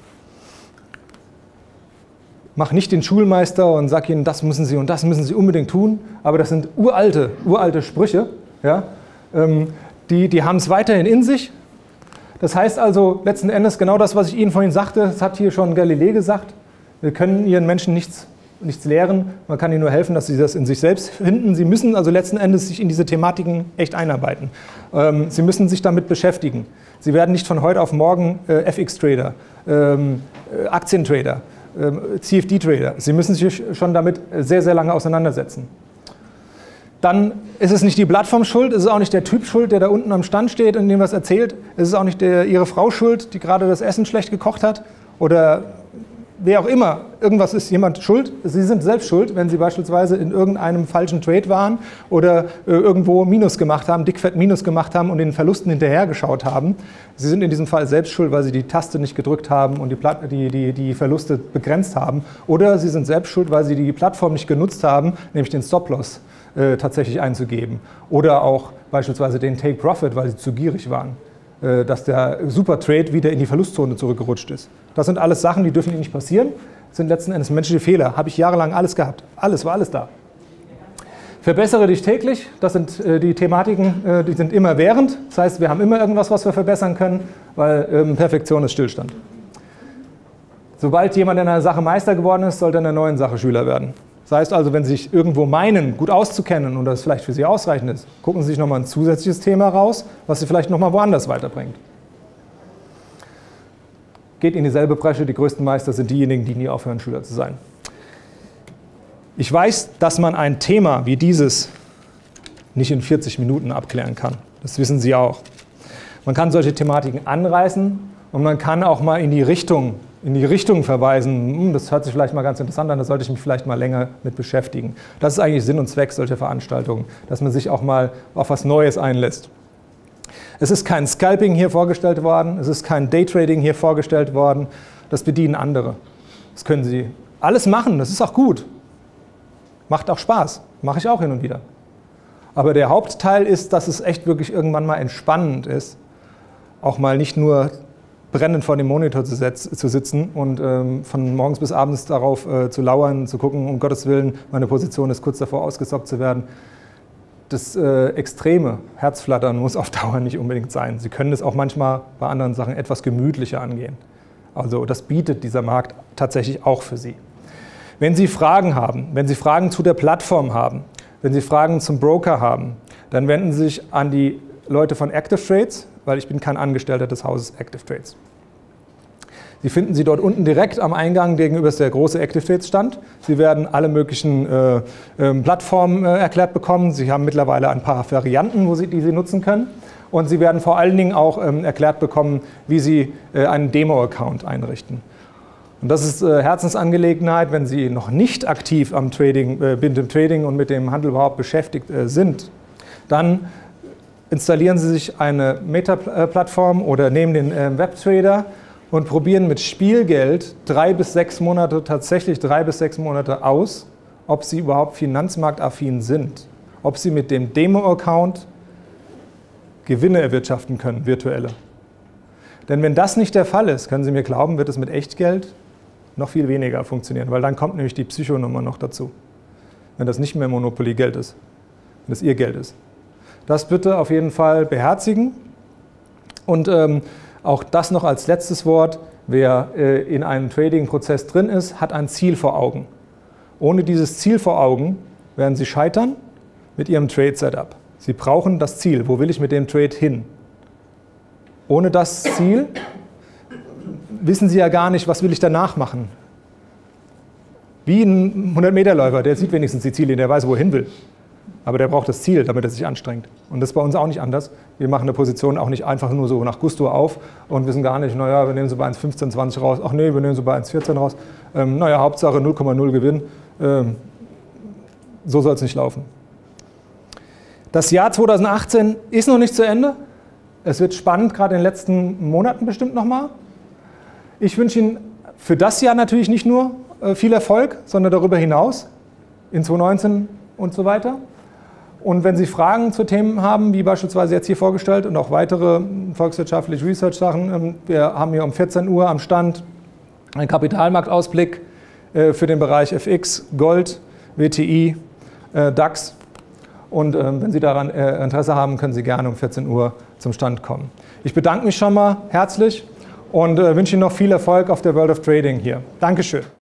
Mach nicht den Schulmeister und sag ihnen, das müssen Sie und das müssen Sie unbedingt tun. Aber das sind uralte, uralte Sprüche. Ja? Die, die haben es weiterhin in sich. Das heißt also letzten Endes genau das, was ich Ihnen vorhin sagte, das hat hier schon Galilei gesagt. Wir können Ihren Menschen nichts nichts lehren, man kann ihnen nur helfen, dass sie das in sich selbst finden. Sie müssen also letzten Endes sich in diese Thematiken echt einarbeiten. Ähm, sie müssen sich damit beschäftigen. Sie werden nicht von heute auf morgen äh, F X-Trader, ähm, äh, Aktientrader, äh, C F D-Trader. Sie müssen sich schon damit sehr, sehr lange auseinandersetzen. Dann ist es nicht die Plattform schuld, es ist auch nicht der Typ schuld, der da unten am Stand steht und dem was erzählt. Es ist auch nicht der, Ihre Frau schuld, die gerade das Essen schlecht gekocht hat oder wer auch immer, irgendwas ist jemand schuld. Sie sind selbst schuld, wenn Sie beispielsweise in irgendeinem falschen Trade waren oder äh, irgendwo Minus gemacht haben, dickfett Minus gemacht haben und den Verlusten hinterhergeschaut haben. Sie sind in diesem Fall selbst schuld, weil Sie die Taste nicht gedrückt haben und die, die, die, die Verluste begrenzt haben. Oder Sie sind selbst schuld, weil Sie die Plattform nicht genutzt haben, nämlich den Stop-Loss äh, tatsächlich einzugeben. Oder auch beispielsweise den Take-Profit, weil Sie zu gierig waren, dass der Super-Trade wieder in die Verlustzone zurückgerutscht ist. Das sind alles Sachen, die dürfen Ihnen nicht passieren. Das sind letzten Endes menschliche Fehler. Habe ich jahrelang alles gehabt. Alles, war alles da. Verbessere dich täglich. Das sind äh, die Thematiken, äh, die sind immerwährend. Das heißt, wir haben immer irgendwas, was wir verbessern können, weil ähm, Perfektion ist Stillstand. Sobald jemand in einer Sache Meister geworden ist, sollte er in einer neuen Sache Schüler werden. Das heißt also, wenn Sie sich irgendwo meinen, gut auszukennen und das vielleicht für Sie ausreichend ist, gucken Sie sich nochmal ein zusätzliches Thema raus, was Sie vielleicht nochmal woanders weiterbringt. Geht in dieselbe Bresche, die größten Meister sind diejenigen, die nie aufhören, Schüler zu sein. Ich weiß, dass man ein Thema wie dieses nicht in vierzig Minuten abklären kann. Das wissen Sie auch. Man kann solche Thematiken anreißen und man kann auch mal in die Richtung in die Richtung verweisen, das hört sich vielleicht mal ganz interessant an, da sollte ich mich vielleicht mal länger mit beschäftigen. Das ist eigentlich Sinn und Zweck solcher Veranstaltungen, dass man sich auch mal auf was Neues einlässt. Es ist kein Scalping hier vorgestellt worden, es ist kein Daytrading hier vorgestellt worden, das bedienen andere. Das können Sie alles machen, das ist auch gut. Macht auch Spaß, mache ich auch hin und wieder. Aber der Hauptteil ist, dass es echt wirklich irgendwann mal entspannend ist, auch mal nicht nur brennend vor dem Monitor zu, zu sitzen und ähm, von morgens bis abends darauf äh, zu lauern, zu gucken, um Gottes Willen, meine Position ist kurz davor ausgesockt zu werden. Das äh, extreme Herzflattern muss auf Dauer nicht unbedingt sein. Sie können es auch manchmal bei anderen Sachen etwas gemütlicher angehen. Also das bietet dieser Markt tatsächlich auch für Sie. Wenn Sie Fragen haben, wenn Sie Fragen zu der Plattform haben, wenn Sie Fragen zum Broker haben, dann wenden Sie sich an die Leute von Active Trades, weil ich bin kein Angestellter des Hauses Active Trades. Sie finden sie dort unten direkt am Eingang, gegenüber ist der große Active Trades Stand. Sie werden alle möglichen äh, äh, Plattformen äh, erklärt bekommen. Sie haben mittlerweile ein paar Varianten, wo Sie, die Sie nutzen können. Und Sie werden vor allen Dingen auch ähm, erklärt bekommen, wie Sie äh, einen Demo-Account einrichten. Und das ist äh, Herzensangelegenheit, wenn Sie noch nicht aktiv am Trading, äh, mit dem Trading und mit dem Handel überhaupt beschäftigt äh, sind, dann installieren Sie sich eine Meta-Plattform oder nehmen den äh, Webtrader und probieren mit Spielgeld drei bis sechs Monate, tatsächlich drei bis sechs Monate aus, ob Sie überhaupt finanzmarktaffin sind, ob Sie mit dem Demo-Account Gewinne erwirtschaften können, virtuelle. Denn wenn das nicht der Fall ist, können Sie mir glauben, wird es mit Echtgeld noch viel weniger funktionieren, weil dann kommt nämlich die Psychonummer noch dazu, wenn das nicht mehr Monopoly-Geld ist, wenn das Ihr Geld ist. Das bitte auf jeden Fall beherzigen und ähm, auch das noch als letztes Wort, wer äh, in einem Trading-Prozess drin ist, hat ein Ziel vor Augen. Ohne dieses Ziel vor Augen werden Sie scheitern mit Ihrem Trade-Setup. Sie brauchen das Ziel, wo will ich mit dem Trade hin? Ohne das Ziel wissen Sie ja gar nicht, was will ich danach machen. Wie ein hundert-Meter-Läufer, der sieht wenigstens die Ziele, der weiß, wo er hin will. Aber der braucht das Ziel, damit er sich anstrengt. Und das ist bei uns auch nicht anders. Wir machen eine Position auch nicht einfach nur so nach Gusto auf und wissen gar nicht, naja, wir nehmen so bei eins Komma fünfzehn, zwanzig raus. Ach nee, wir nehmen so bei eins Komma vierzehn raus. Ähm, naja, Hauptsache null Komma null Gewinn. Ähm, so soll es nicht laufen. Das Jahr zweitausendachtzehn ist noch nicht zu Ende. Es wird spannend, gerade in den letzten Monaten bestimmt nochmal. Ich wünsche Ihnen für das Jahr natürlich nicht nur äh, viel Erfolg, sondern darüber hinaus in zweitausendneunzehn und so weiter. Und wenn Sie Fragen zu Themen haben, wie beispielsweise jetzt hier vorgestellt und auch weitere volkswirtschaftliche Research-Sachen, wir haben hier um vierzehn Uhr am Stand einen Kapitalmarktausblick für den Bereich F X, Gold, W T I, DAX. Und wenn Sie daran Interesse haben, können Sie gerne um vierzehn Uhr zum Stand kommen. Ich bedanke mich schon mal herzlich und wünsche Ihnen noch viel Erfolg auf der World of Trading hier. Dankeschön.